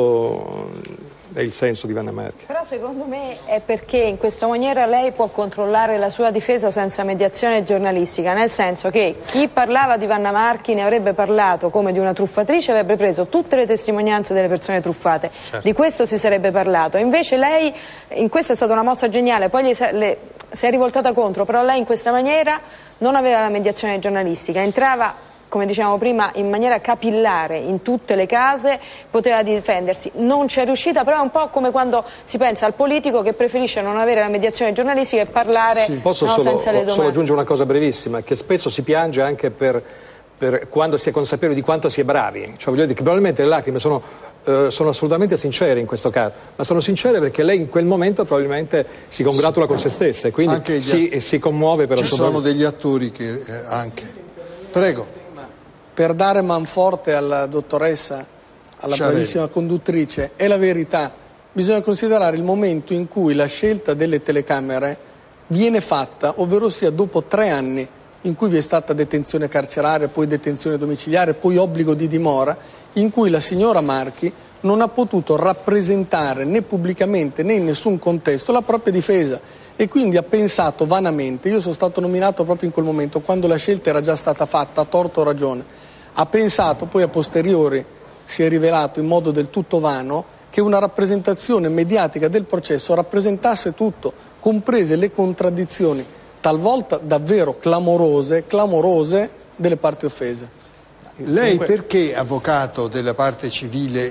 questo è il senso di Vanna Marchi. Però secondo me è perché in questa maniera lei può controllare la sua difesa senza mediazione giornalistica, nel senso che chi parlava di Vanna Marchi ne avrebbe parlato come di una truffatrice, avrebbe preso tutte le testimonianze delle persone truffate, certo. Di questo si sarebbe parlato, invece lei, in questa è stata una mossa geniale, poi si è rivoltata contro, però lei in questa maniera non aveva la mediazione giornalistica, entrava, come dicevamo prima, in maniera capillare in tutte le case, poteva difendersi. Non ci è riuscita, però è un po' come quando si pensa al politico che preferisce non avere la mediazione giornalistica e parlare Posso senza le domande. Solo aggiungere una cosa brevissima, che spesso si piange anche per quando si è consapevoli di quanto si è bravi. Cioè, voglio dire che probabilmente le lacrime sono assolutamente sincere in questo caso, ma sono sincere perché lei in quel momento probabilmente si congratula con se stessa e quindi si commuove per Ci sono degli attori che anche... Prego. Per dare manforte alla dottoressa, alla bravissima conduttrice, è la verità. Bisogna considerare il momento in cui la scelta delle telecamere viene fatta, ovvero sia dopo 3 anni in cui vi è stata detenzione carceraria, poi detenzione domiciliare, poi obbligo di dimora, in cui la signora Marchi non ha potuto rappresentare né pubblicamente né in nessun contesto la propria difesa e quindi ha pensato vanamente, io sono stato nominato proprio in quel momento, quando la scelta era già stata fatta, a torto o ragione, ha pensato, poi a posteriori si è rivelato in modo del tutto vano, che una rappresentazione mediatica del processo rappresentasse tutto, comprese le contraddizioni, talvolta davvero clamorose delle parti offese. Lei perché, avvocato delle parti civili,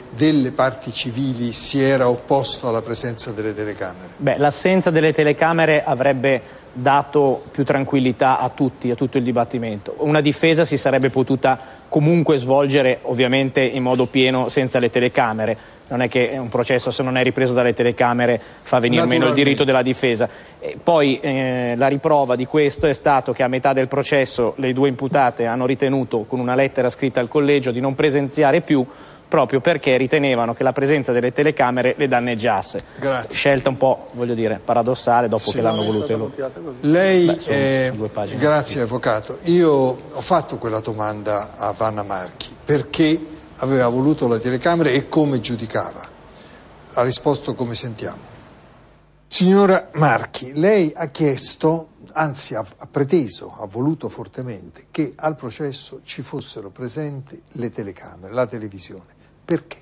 si era opposto alla presenza delle telecamere? Beh, l'assenza delle telecamere avrebbe dato più tranquillità a tutti, a tutto il dibattimento. Una difesa si sarebbe potuta comunque svolgere ovviamente in modo pieno senza le telecamere. Non è che un processo, se non è ripreso dalle telecamere, fa venire meno il diritto della difesa. E poi la riprova di questo è stato che a metà del processo le due imputate hanno ritenuto, con una lettera scritta al collegio, di non presenziare più, proprio perché ritenevano che la presenza delle telecamere le danneggiasse. Grazie. Scelta un po', voglio dire, paradossale dopo che l'hanno voluto loro. Lei, grazie avvocato, io ho fatto quella domanda a Vanna Marchi, perché aveva voluto la telecamera e come giudicava. Ha risposto come sentiamo. Signora Marchi, lei ha chiesto, anzi ha preteso, ha voluto fortemente che al processo ci fossero presenti le telecamere, la televisione. Perché?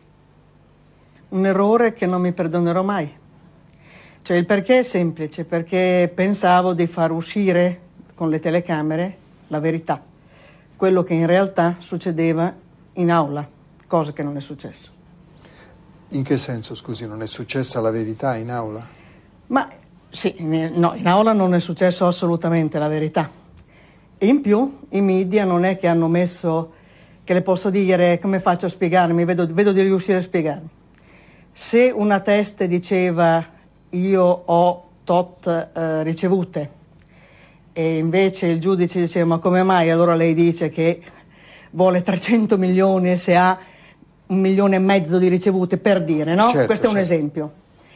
Un errore che non mi perdonerò mai. Cioè il perché è semplice, perché pensavo di far uscire con le telecamere la verità, quello che in realtà succedeva in aula, cosa che non è successo. In che senso, scusi, non è successa la verità in aula? Ma sì, no, in aula non è successo assolutamente la verità. E in più i media non è che hanno messo, che le posso dire, come faccio a spiegarmi, vedo di riuscire a spiegarmi. Se una teste diceva io ho tot ricevute e invece il giudice diceva ma come mai allora lei dice che vuole 300 milioni e se ha 1,5 milioni di ricevute, per dire, no? Certo, questo è un certo. esempio.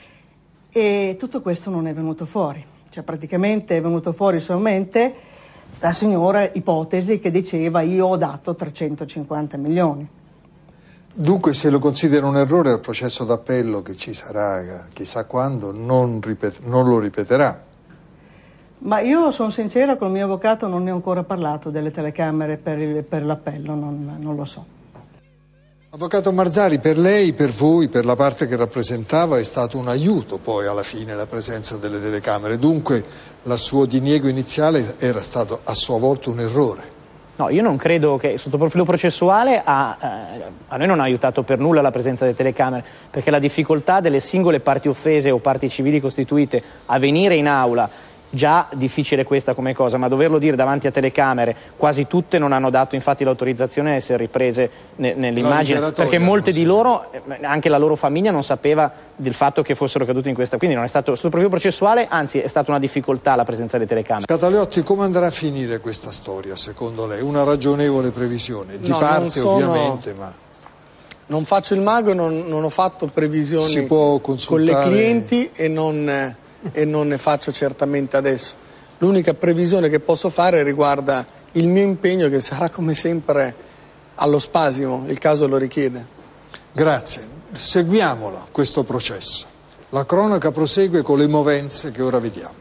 E tutto questo non è venuto fuori, cioè praticamente è venuto fuori solamente la signora ipotesi che diceva io ho dato 350 milioni. Dunque, se lo considera un errore al processo d'appello che ci sarà chissà quando, non lo ripeterà. Ma io sono sincera, con il mio avvocato non ne ho ancora parlato delle telecamere per l'appello, non lo so. Avvocato Marzari, per lei, per voi, per la parte che rappresentava, è stato un aiuto poi alla fine la presenza delle telecamere. Dunque, il suo diniego iniziale era stato a sua volta un errore. No, io non credo che sotto profilo processuale a noi non ha aiutato per nulla la presenza delle telecamere, perché la difficoltà delle singole parti offese o parti civili costituite a venire in aula, già difficile questa come cosa, ma doverlo dire davanti a telecamere, quasi tutte non hanno dato infatti l'autorizzazione a essere riprese nell'immagine, perché molte di loro, anche la loro famiglia non sapeva del fatto che fossero cadute in questa, quindi non è stato sotto profilo processuale, anzi è stata una difficoltà la presenza delle telecamere. Cataliotti, come andrà a finire questa storia secondo lei? Una ragionevole previsione, di parte ovviamente, ma... Non faccio il mago, non ho fatto previsioni si può con consultare... le clienti e non ne faccio certamente adesso. L'unica previsione che posso fare riguarda il mio impegno, che sarà come sempre allo spasimo, il caso lo richiede. Grazie. Seguiamolo questo processo. La cronaca prosegue con le movenze che ora vediamo.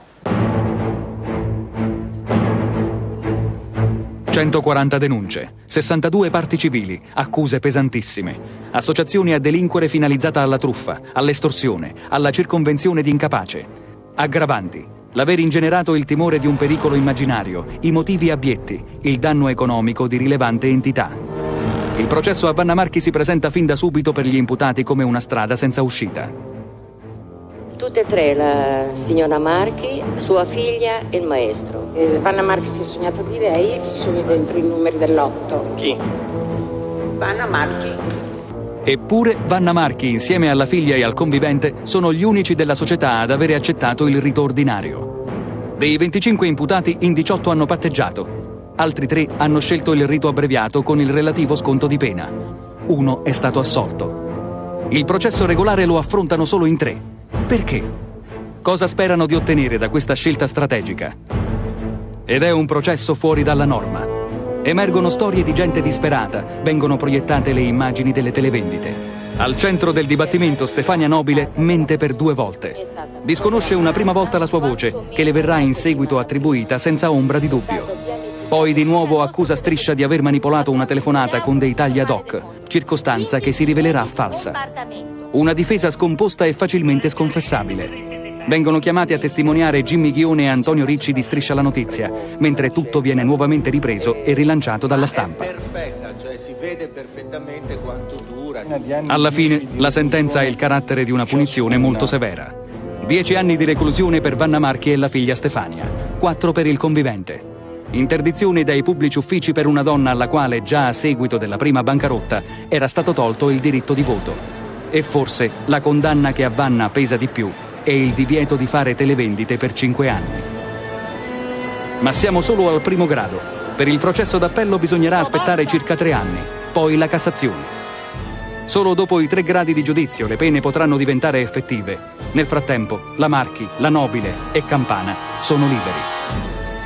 140 denunce, 62 parti civili, accuse pesantissime, associazioni a delinquere finalizzata alla truffa, all'estorsione, alla circonvenzione di incapace, aggravanti, l'aver ingenerato il timore di un pericolo immaginario, i motivi abietti, il danno economico di rilevante entità. Il processo a Vanna Marchi si presenta fin da subito per gli imputati come una strada senza uscita. Tutte e tre, la signora Marchi, sua figlia e il maestro. Vanna Marchi si è sognato di lei e ci sono dentro i numeri dell'8. Chi? Vanna Marchi. Eppure Vanna Marchi, insieme alla figlia e al convivente, sono gli unici della società ad avere accettato il rito ordinario. Dei 25 imputati, in 18 hanno patteggiato. Altri 3 hanno scelto il rito abbreviato con il relativo sconto di pena. Uno è stato assolto. Il processo regolare lo affrontano solo in 3. Perché? Cosa sperano di ottenere da questa scelta strategica? Ed è un processo fuori dalla norma. Emergono storie di gente disperata, vengono proiettate le immagini delle televendite. Al centro del dibattimento Stefania Nobile mente per 2 volte. Disconosce una prima volta la sua voce, che le verrà in seguito attribuita senza ombra di dubbio. Poi di nuovo accusa Striscia di aver manipolato una telefonata con dei tagli ad hoc, circostanza che si rivelerà falsa. Una difesa scomposta e facilmente sconfessabile. Vengono chiamati a testimoniare Jimmy Ghione e Antonio Ricci di Striscia la Notizia, mentre tutto viene nuovamente ripreso e rilanciato dalla stampa. cioè si vede perfettamente quanto dura. Alla fine, la sentenza ha il carattere di una punizione molto severa. 10 anni di reclusione per Vanna Marchi e la figlia Stefania, 4 per il convivente. Interdizione dai pubblici uffici per una donna alla quale, già a seguito della prima bancarotta, era stato tolto il diritto di voto. E forse la condanna che a Vanna pesa di più è il divieto di fare televendite per 5 anni. Ma siamo solo al primo grado. Per il processo d'appello bisognerà aspettare circa 3 anni, poi la Cassazione. Solo dopo i 3 gradi di giudizio le pene potranno diventare effettive. Nel frattempo, la Marchi, la Nobile e Campana sono liberi.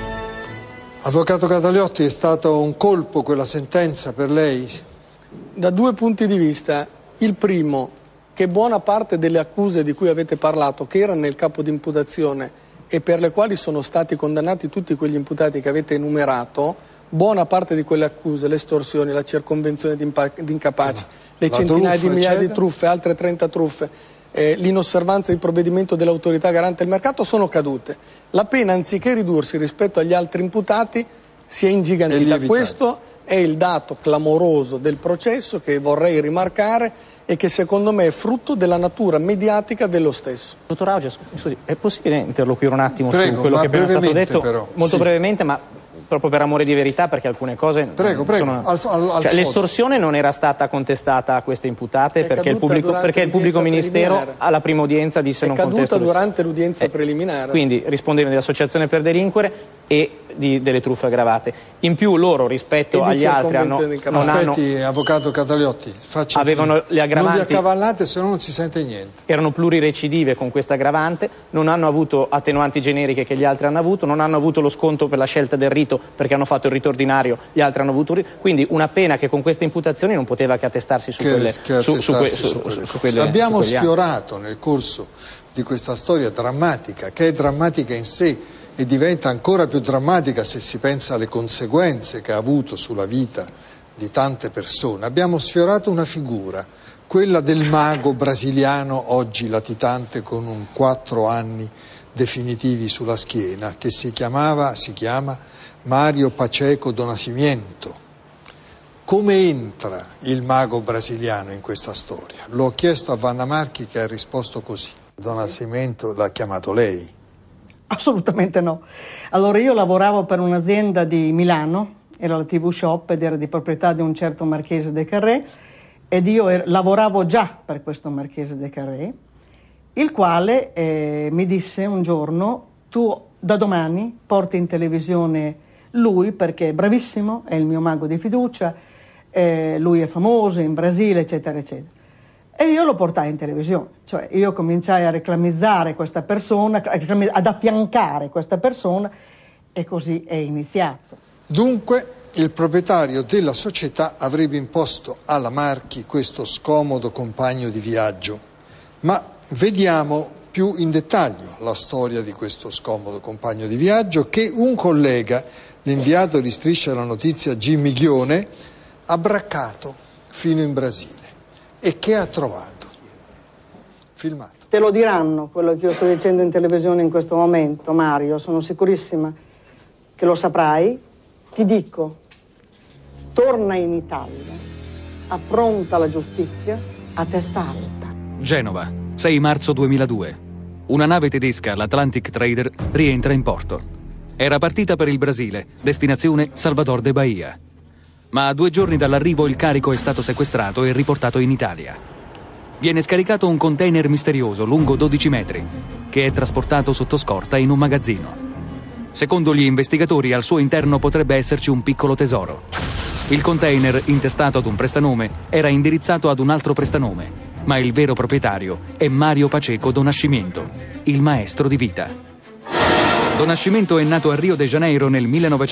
Avvocato Cataliotti, è stato un colpo quella sentenza per lei? Da 2 punti di vista. Il primo, che buona parte delle accuse di cui avete parlato, che erano nel capo di imputazione e per le quali sono stati condannati tutti quegli imputati che avete enumerato, buona parte di quelle accuse, le estorsioni, la circonvenzione di incapaci, le centinaia di migliaia di truffe, altre 30 truffe, l'inosservanza di provvedimento dell'autorità garante del mercato sono cadute. La pena, anziché ridursi rispetto agli altri imputati, si è ingigantita. Questo è il dato clamoroso del processo che vorrei rimarcare e che secondo me è frutto della natura mediatica dello stesso. Dottor Augia, scusi, è possibile interloquire un attimo su quello che è appena stato detto? Però, molto brevemente, ma proprio per amore di verità, perché alcune cose sono... l'estorsione non era stata contestata a queste imputate perché il pubblico ministero alla prima udienza disse non contesto. È caduta durante l'udienza preliminare. Quindi rispondevano di associazione per delinquere e delle truffe aggravate. In più loro rispetto agli altri Aspetti, avvocato Cataliotti, avevano le aggravanti. Non vi accavallate, se no non si sente niente. Erano plurirecidive con questa aggravante, non hanno avuto attenuanti generiche che gli altri hanno avuto, non hanno avuto lo sconto per la scelta del rito perché hanno fatto il rito ordinario, gli altri hanno avuto quindi una pena che con queste imputazioni non poteva che attestarsi su quelle. Abbiamo sfiorato nel corso di questa storia drammatica, che è drammatica in sé e diventa ancora più drammatica se si pensa alle conseguenze che ha avuto sulla vita di tante persone. Abbiamo sfiorato una figura, quella del mago brasiliano oggi latitante con 4 anni definitivi sulla schiena, che si chiama Mario Pacheco do Nascimento. Come entra il mago brasiliano in questa storia? L'ho chiesto a Vanna Marchi, che ha risposto così. Do Nascimento l'ha chiamato lei? Assolutamente no. Allora io lavoravo per un'azienda di Milano, era la TV Shop ed era di proprietà di un certo Marchese de Carré, ed io lavoravo già per questo Marchese de Carré, il quale mi disse un giorno: tu da domani porti in televisione lui perché è bravissimo, è il mio mago di fiducia, lui è famoso in Brasile, eccetera, eccetera. E io lo portai in televisione, cioè io cominciai a reclamizzare questa persona, ad affiancare questa persona, e così è iniziato. Dunque il proprietario della società avrebbe imposto alla Marchi questo scomodo compagno di viaggio. Ma vediamo più in dettaglio la storia di questo scomodo compagno di viaggio che un collega, l'inviato di Striscia la Notizia Jimmy Ghione, ha braccato fino in Brasile. E che ha trovato? Filmato. Te lo diranno quello che io sto dicendo in televisione in questo momento, Mario, sono sicurissima che lo saprai. Ti dico, torna in Italia, affronta la giustizia a testa alta. Genova, 6 marzo 2002. Una nave tedesca, l'Atlantic Trader, rientra in porto. Era partita per il Brasile, destinazione Salvador de Bahia. Ma a 2 giorni dall'arrivo il carico è stato sequestrato e riportato in Italia. Viene scaricato un container misterioso lungo 12 metri, che è trasportato sotto scorta in un magazzino. Secondo gli investigatori, al suo interno potrebbe esserci un piccolo tesoro. Il container, intestato ad un prestanome, era indirizzato ad un altro prestanome, ma il vero proprietario è Mario Pacheco do Nascimento, il maestro di vita. Do Nascimento è nato a Rio de Janeiro nel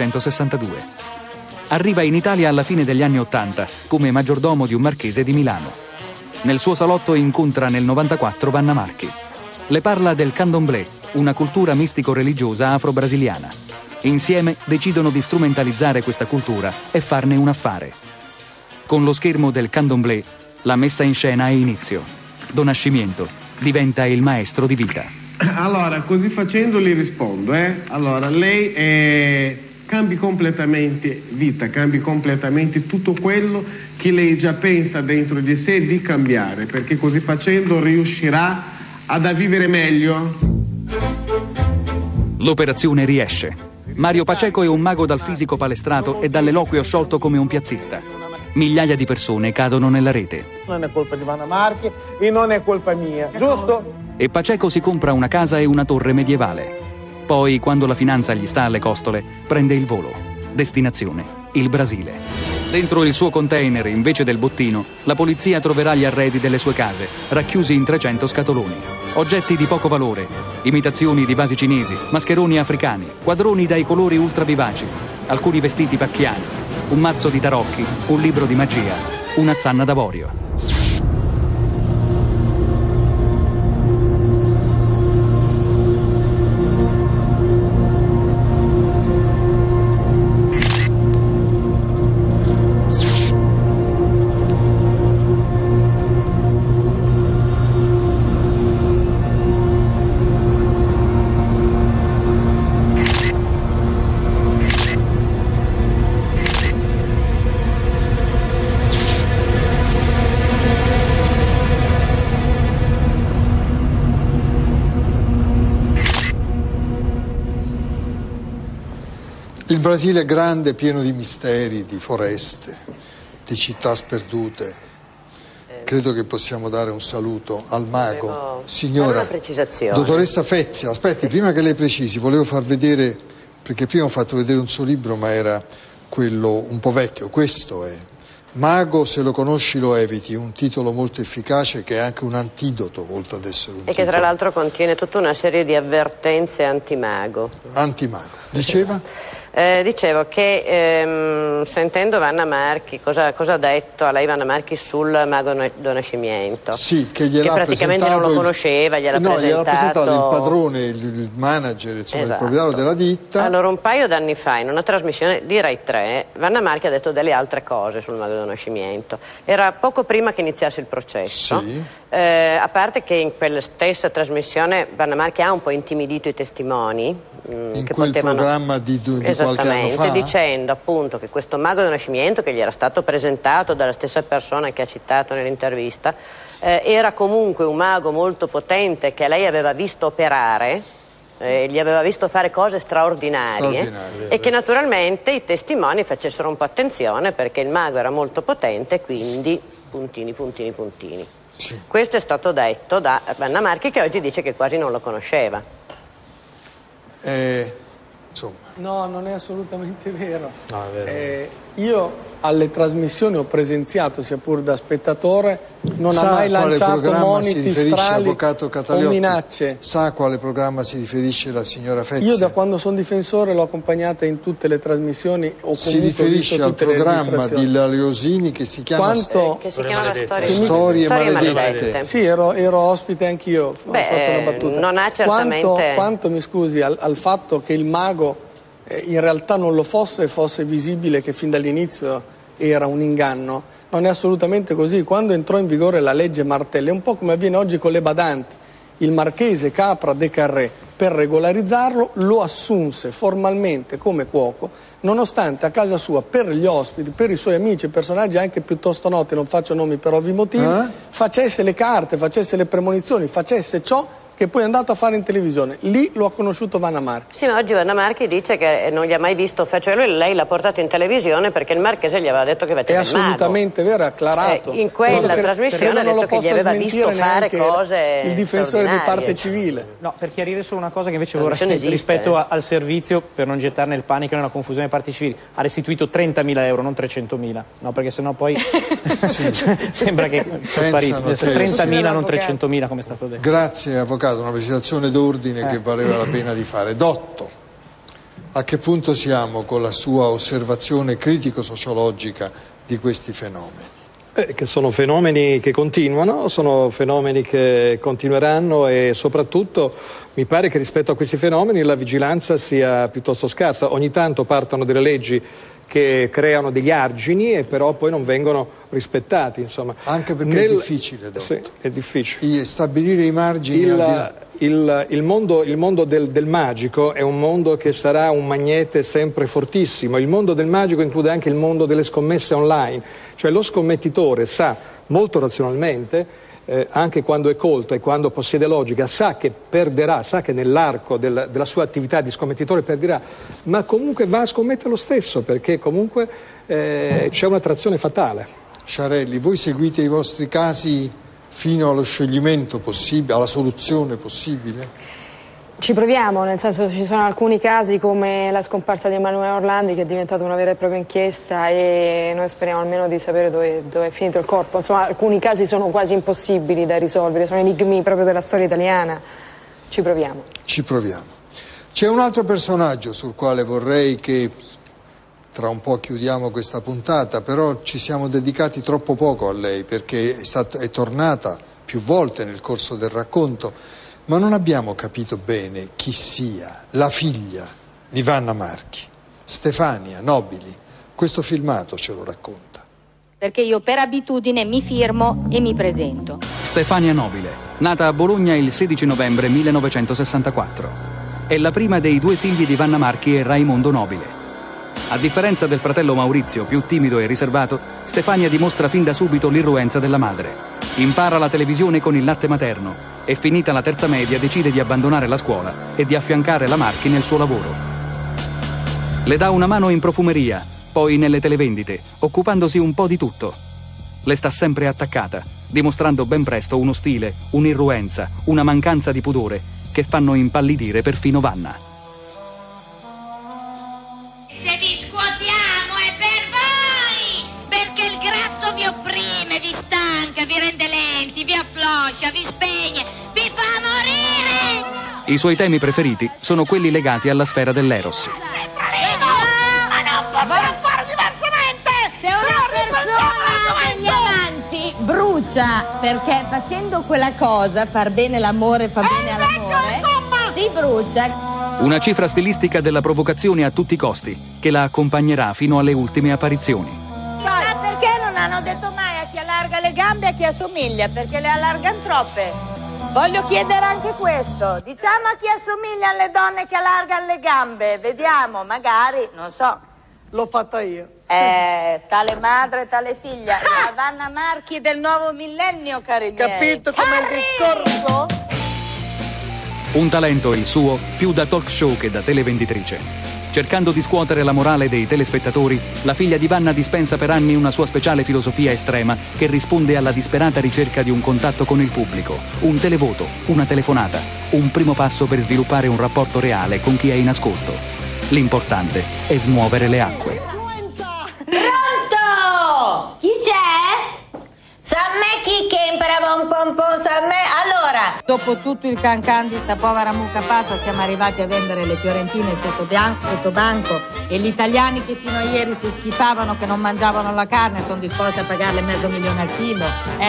1962. Arriva in Italia alla fine degli anni '80 come maggiordomo di un marchese di Milano. Nel suo salotto incontra nel 94 Vanna Marchi. Le parla del candomblé, una cultura mistico-religiosa afro-brasiliana. Insieme decidono di strumentalizzare questa cultura e farne un affare. Con lo schermo del candomblé, la messa in scena ha inizio. Do Nascimento diventa il maestro di vita. Allora, così facendo gli rispondo, Allora, lei è cambi completamente vita, cambi completamente tutto quello che lei già pensa dentro di sé di cambiare, perché così facendo riuscirà a vivere meglio. L'operazione riesce. Mario Paceco è un mago dal fisico palestrato e dall'eloquio sciolto come un piazzista. Migliaia di persone cadono nella rete. Non è colpa di Vanna Marchi e non è colpa mia, giusto? E Paceco si compra una casa e una torre medievale. Poi, quando la finanza gli sta alle costole, prende il volo. Destinazione: il Brasile. Dentro il suo container, invece del bottino, la polizia troverà gli arredi delle sue case, racchiusi in 300 scatoloni. Oggetti di poco valore, imitazioni di vasi cinesi, mascheroni africani, quadroni dai colori ultra vivaci, alcuni vestiti pacchiani, un mazzo di tarocchi, un libro di magia, una zanna d'avorio. Il Brasile è grande, pieno di misteri, di foreste, di città sperdute. Credo che possiamo dare un saluto al mago. Signora, dottoressa Fezia, aspetti, prima che lei precisi, volevo far vedere, perché prima ho fatto vedere un suo libro, ma era quello un po' vecchio. Questo è Mago, se lo conosci lo eviti, un titolo molto efficace che è anche un antidoto, oltre ad essere un titolo. E che tra l'altro contiene tutta una serie di avvertenze antimago. Antimago. Diceva? Dicevo che sentendo Vanna Marchi, cosa ha detto a lei Vanna Marchi sul mago do Nascimento? Sì, che gliel'ha praticamente non lo conosceva, gliel'ha presentato il padrone, il manager, insomma, esatto, il proprietario della ditta. Allora, un paio d'anni fa, in una trasmissione di Rai 3, Vanna Marchi ha detto delle altre cose sul mago do Nascimento. Era poco prima che iniziasse il processo. Sì. A parte che in quella stessa trasmissione Vanna Marchi ha un po' intimidito i testimoni. In che quel potevano... programma di qualche anno fa? Dicendo appunto che questo mago do Nascimento, che gli era stato presentato dalla stessa persona che ha citato nell'intervista, era comunque un mago molto potente che lei aveva visto operare, gli aveva visto fare cose straordinarie e che naturalmente i testimoni facessero un po' attenzione perché il mago era molto potente, quindi puntini. Sì. Questo è stato detto da Vanna Marchi, che oggi dice che quasi non lo conosceva. Insomma. No, non è assolutamente vero. No, è vero. Io alle trasmissioni ho presenziato, sia pur da spettatore, non ha mai lanciato moniti strali o minacce. Sa a quale programma si riferisce la signora Fezia? Io da quando sono difensore l'ho accompagnata in tutte le trasmissioni. Si riferisce al programma di Laleosini che si chiama Storie Maledette. Sì, ero ospite anch'io, ho fatto una battuta. Non ha certamente... Quanto mi scusi, al fatto che il mago in realtà non lo fosse visibile, che fin dall'inizio era un inganno, non è assolutamente così. Quando entrò in vigore la legge Martelli, è un po' come avviene oggi con le badanti, il marchese Capra de Carré, per regolarizzarlo, lo assunse formalmente come cuoco, nonostante a casa sua, per gli ospiti, per i suoi amici e personaggi anche piuttosto noti, non faccio nomi per ovvi motivi, facesse le carte, facesse le premonizioni, facesse ciò che poi è andato a fare in televisione. Lì lo ha conosciuto Vanna Marchi. Sì, ma oggi Vanna Marchi dice che non gli ha mai visto, cioè lei l'ha portato in televisione perché il marchese gli aveva detto che faceva il mago. È assolutamente vero, è acclarato. In quella trasmissione ha detto che gli aveva visto fare cose il difensore di parte civile. No, per chiarire solo una cosa che invece vorrei rispetto al servizio, per non gettarne il panico nella confusione di parti civili, ha restituito 30.000 euro, non 300.000. No, perché sennò poi sembra che sono spariti. 30.000, non 300.000 come è stato detto. Grazie avvocato, una precisazione d'ordine che valeva la pena di fare. Dotto, a che punto siamo con la sua osservazione critico-sociologica di questi fenomeni? Che sono fenomeni che continuano, sono fenomeni che continueranno e soprattutto mi pare che rispetto a questi fenomeni la vigilanza sia piuttosto scarsa. Ogni tanto partono delle leggi che creano degli argini e però poi non vengono rispettati, insomma. Anche perché è difficile, sì, è difficile. Stabilire i margini il mondo del magico è un mondo che sarà un magnete sempre fortissimo. Il mondo del magico include anche il mondo delle scommesse online, cioè lo scommettitore sa molto razionalmente, anche quando è colto e quando possiede logica, sa che perderà, sa che nell'arco della sua attività di scommettitore perderà, ma comunque va a scommettere lo stesso, perché comunque c'è un'attrazione fatale. Sciarelli, voi seguite i vostri casi fino allo scioglimento possibile, alla soluzione possibile? Ci proviamo, nel senso ci sono alcuni casi come la scomparsa di Emanuele Orlandi che è diventata una vera e propria inchiesta e noi speriamo almeno di sapere dove è finito il corpo. Insomma, alcuni casi sono quasi impossibili da risolvere, sono enigmi proprio della storia italiana. Ci proviamo. Ci proviamo. C'è un altro personaggio sul quale vorrei che tra un po' chiudiamo questa puntata, però ci siamo dedicati troppo poco a lei perché è tornata più volte nel corso del racconto. Ma non abbiamo capito bene chi sia la figlia di Vanna Marchi, Stefania Nobili. Questo filmato ce lo racconta. Perché io per abitudine mi firmo e mi presento. Stefania Nobile, nata a Bologna il 16 novembre 1964. È la prima dei due figli di Vanna Marchi e Raimondo Nobile. A differenza del fratello Maurizio, più timido e riservato, Stefania dimostra fin da subito l'irruenza della madre. Impara la televisione con il latte materno e, finita la terza media, decide di abbandonare la scuola e di affiancare la Marchi nel suo lavoro. Le dà una mano in profumeria, poi nelle televendite, occupandosi un po' di tutto. Le sta sempre attaccata, dimostrando ben presto uno stile, un'irruenza, una mancanza di pudore che fanno impallidire perfino Vanna. Se vi scuotiamo è per voi, perché il grasso vi opprime, vi stanca, vi rende lenti, vi affloscia, vi spegne, vi fa morire! I suoi temi preferiti sono quelli legati alla sfera dell'eros. Ma non possiamo fare diversamente! Se una persona che gli amanti brucia perché facendo quella cosa, far bene l'amore fa bene all'amore, si brucia. Una cifra stilistica della provocazione a tutti i costi, che la accompagnerà fino alle ultime apparizioni. Sa perché non hanno detto mai a chi allarga le gambe e a chi assomiglia? Perché le allargano troppe. Voglio chiedere anche questo. Diciamo a chi assomigliano le donne che allargano le gambe. Vediamo, magari, non so. L'ho fatta io. Tale madre, tale figlia. La Vanna Marchi del nuovo millennio, cari miei. Capito come il discorso? Un talento, il suo, più da talk show che da televenditrice. Cercando di scuotere la morale dei telespettatori, la figlia di Vanna dispensa per anni una sua speciale filosofia estrema che risponde alla disperata ricerca di un contatto con il pubblico, un televoto, una telefonata, un primo passo per sviluppare un rapporto reale con chi è in ascolto. L'importante è smuovere le acque. Pronto? Chi c'è? Sa me chi che imparava un po', sa me. Allora, dopo tutto il cancan di sta povera mucca pazza siamo arrivati a vendere le fiorentine sotto banco e gli italiani che fino a ieri si schifavano che non mangiavano la carne sono disposti a pagarle $500,000 al chilo.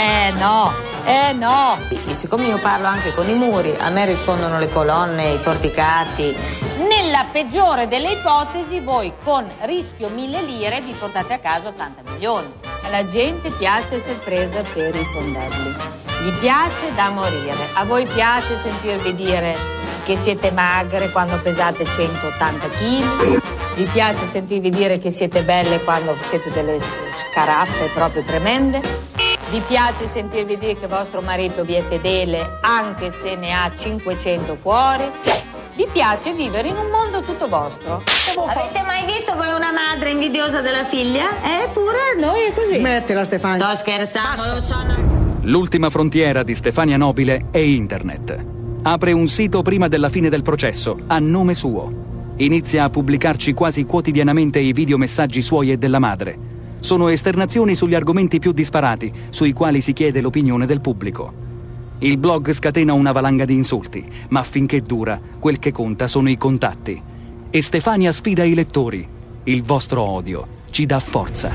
No. E siccome io parlo anche con i muri, a me rispondono le colonne, i porticati. Nella peggiore delle ipotesi voi con rischio 1.000 lire vi portate a casa 80 milioni. Alla gente piace essere presa per i fondelli. Gli piace da morire. A voi piace sentirvi dire che siete magre quando pesate 180 kg. Vi piace sentirvi dire che siete belle quando siete delle scaraffe proprio tremende. Vi piace sentirvi dire che vostro marito vi è fedele anche se ne ha 500 fuori. Vi piace vivere in un mondo tutto vostro. Avete mai visto voi una madre invidiosa della figlia? Eppure noi è così. Smettila, Stefania. Sto scherzando, lo so. L'ultima frontiera di Stefania Nobile è Internet. Apre un sito prima della fine del processo, a nome suo. Inizia a pubblicarci quasi quotidianamente i videomessaggi suoi e della madre. Sono esternazioni sugli argomenti più disparati, sui quali si chiede l'opinione del pubblico. Il blog scatena una valanga di insulti, ma finché dura, quel che conta sono i contatti. E Stefania sfida i lettori. Il vostro odio ci dà forza.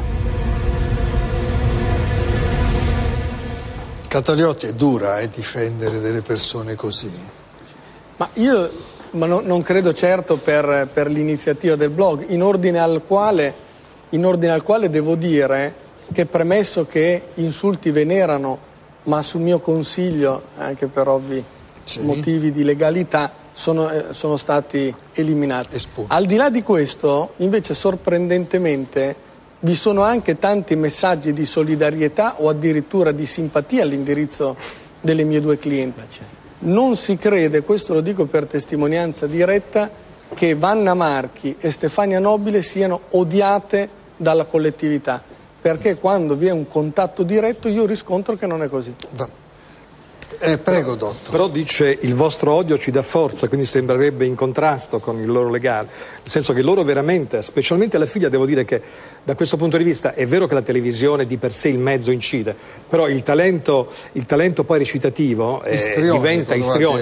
Cataliotti, è dura difendere delle persone così? Ma io non credo certo per l'iniziativa del blog, in ordine al quale devo dire che premesso che insulti venerano, ma su mio consiglio, anche per ovvi motivi di legalità, sono stati eliminati. Al di là di questo, invece, sorprendentemente, vi sono anche tanti messaggi di solidarietà o addirittura di simpatia all'indirizzo delle mie due clienti. Non si crede, questo lo dico per testimonianza diretta, che Vanna Marchi e Stefania Nobile siano odiate dalla collettività, perché quando vi è un contatto diretto io riscontro che non è così. Prego, dottor. Però dice il vostro odio ci dà forza, quindi sembrerebbe in contrasto con il loro legale, nel senso che loro veramente, specialmente la figlia, devo dire che da questo punto di vista è vero che la televisione di per sé il mezzo incide, però il talento poi recitativo diventa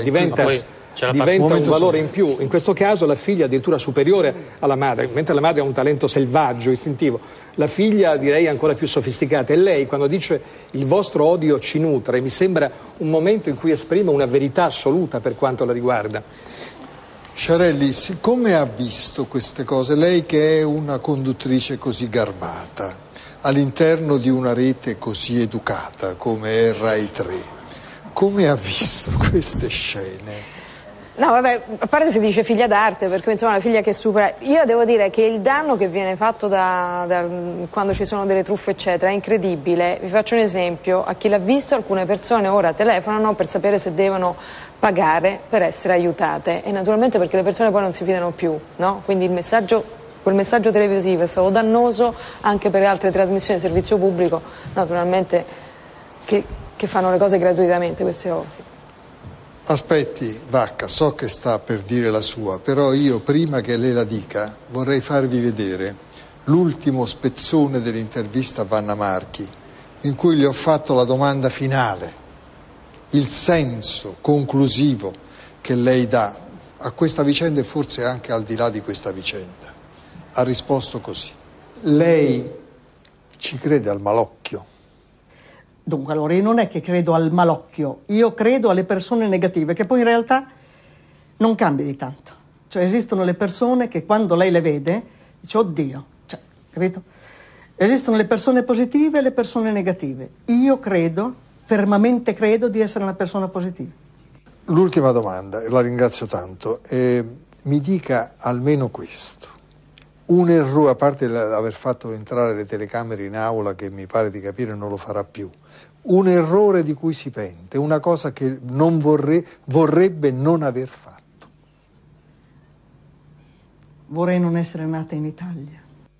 un valore in più. In questo caso la figlia addirittura superiore alla madre, mentre la madre ha un talento selvaggio, istintivo, la figlia direi ancora più sofisticata. E lei, quando dice il vostro odio ci nutre, mi sembra un momento in cui esprime una verità assoluta per quanto la riguarda. Sciarelli, come ha visto queste cose? Lei che è una conduttrice così garbata, all'interno di una rete così educata come è Rai 3, come ha visto queste scene? No, vabbè, a parte si dice figlia d'arte, perché insomma la figlia che supera. Io devo dire che il danno che viene fatto quando ci sono delle truffe eccetera è incredibile. Vi faccio un esempio: a chi l'ha visto, alcune persone ora telefonano per sapere se devono pagare per essere aiutate, e naturalmente perché le persone poi non si fidano più, no? Quindi quel messaggio televisivo è stato dannoso anche per le altre trasmissioni di servizio pubblico, naturalmente, che fanno le cose gratuitamente, questo è ovvio. Aspetti, Vacca, so che sta per dire la sua, però io prima che lei la dica vorrei farvi vedere l'ultimo spezzone dell'intervista a Vanna Marchi, in cui gli ho fatto la domanda finale, il senso conclusivo che lei dà a questa vicenda e forse anche al di là di questa vicenda. Ha risposto così: lei ci crede al malocchio? Dunque, allora, io non è che credo al malocchio, io credo alle persone negative, che poi in realtà non cambia di tanto. Cioè, esistono le persone che quando lei le vede dice oddio, cioè, capito? Esistono le persone positive e le persone negative. Io credo, fermamente credo, di essere una persona positiva. L'ultima domanda, e la ringrazio tanto, mi dica almeno questo. Un errore, a parte aver fatto entrare le telecamere in aula, che mi pare di capire non lo farà più, un errore di cui si pente, una cosa che non vorrebbe non aver fatto. Vorrei non essere nata in Italia.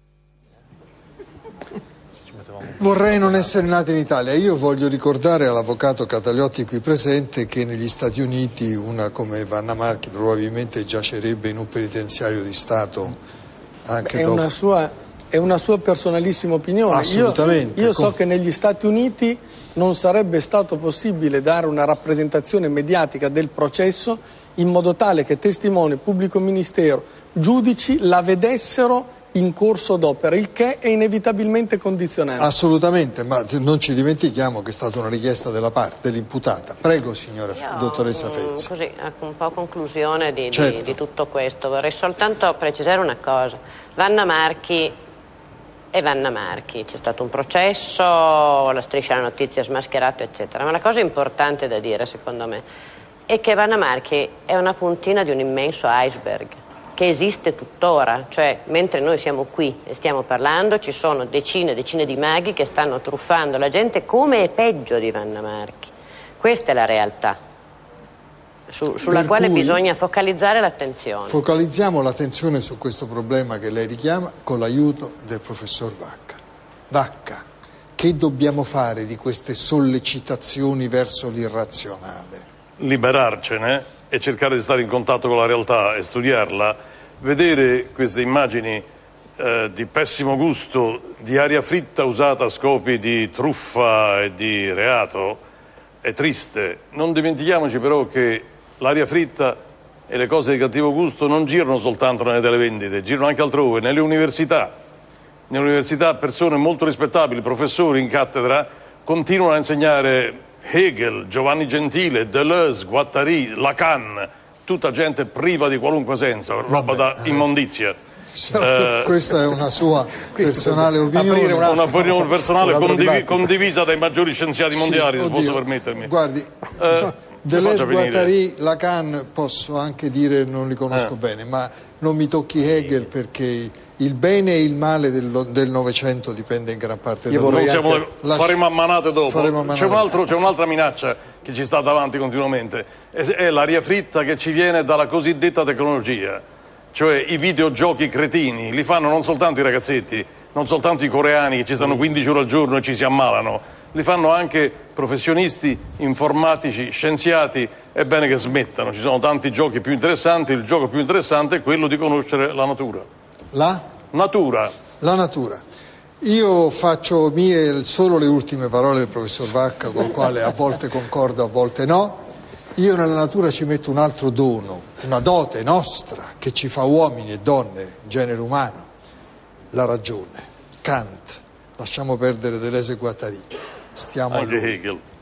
Vorrei non essere nata in Italia. Io voglio ricordare all'avvocato Cataliotti qui presente che negli Stati Uniti una come Vanna Marchi probabilmente giacerebbe in un penitenziario di Stato. È una sua personalissima opinione. Assolutamente. Io so che negli Stati Uniti non sarebbe stato possibile dare una rappresentazione mediatica del processo in modo tale che testimone, pubblico ministero, giudici la vedessero in corso d'opera, il che è inevitabilmente condizionante. Assolutamente, ma non ci dimentichiamo che è stata una richiesta dell'imputata. Prego, signora dottoressa Fezzi. Così, un po' a conclusione di tutto questo, vorrei soltanto precisare una cosa. Vanna Marchi è Vanna Marchi, c'è stato un processo, la Striscia della Notizia ha smascherato, eccetera, ma la cosa importante da dire, secondo me, è che Vanna Marchi è una puntina di un immenso iceberg che esiste tuttora, cioè mentre noi siamo qui e stiamo parlando ci sono decine e decine di maghi che stanno truffando la gente come è peggio di Vanna Marchi. Questa è la realtà sulla quale bisogna focalizzare l'attenzione. Focalizziamo l'attenzione su questo problema che lei richiama con l'aiuto del professor Vacca. Vacca, che dobbiamo fare di queste sollecitazioni verso l'irrazionale? Liberarcene e cercare di stare in contatto con la realtà e studiarla. Vedere queste immagini di pessimo gusto, di aria fritta usata a scopi di truffa e di reato è triste. Non dimentichiamoci però che l'aria fritta e le cose di cattivo gusto non girano soltanto nelle televendite, girano anche altrove, nelle università. Nelle università persone molto rispettabili, professori in cattedra, continuano a insegnare Hegel, Giovanni Gentile, Deleuze, Guattari, Lacan, tutta gente priva di qualunque senso, roba da immondizia. Questa è una sua personale opinione. Una opinione personale condivisa dai maggiori scienziati mondiali, se posso permettermi. Guardi, Deleuze, Guattari, Lacan posso anche dire non li conosco bene, ma non mi tocchi Hegel, perché il bene e il male del Novecento dipende in gran parte da noi. Faremo a manate dopo. C'è un'altra minaccia che ci sta davanti continuamente, è l'aria fritta che ci viene dalla cosiddetta tecnologia, cioè i videogiochi cretini. Li fanno non soltanto i ragazzetti, non soltanto i coreani che ci stanno 15 ore al giorno e ci si ammalano, li fanno anche professionisti, informatici, scienziati. È bene che smettano, ci sono tanti giochi più interessanti, il gioco più interessante è quello di conoscere la natura. La natura. Io faccio mie solo le ultime parole del professor Vacca, con il quale a volte concordo, a volte no. Io nella natura ci metto un altro dono, una dote nostra che ci fa uomini e donne, genere umano, la ragione. Kant, lasciamo perdere Deleuze e Guattari, stiamo a lui. Hegel.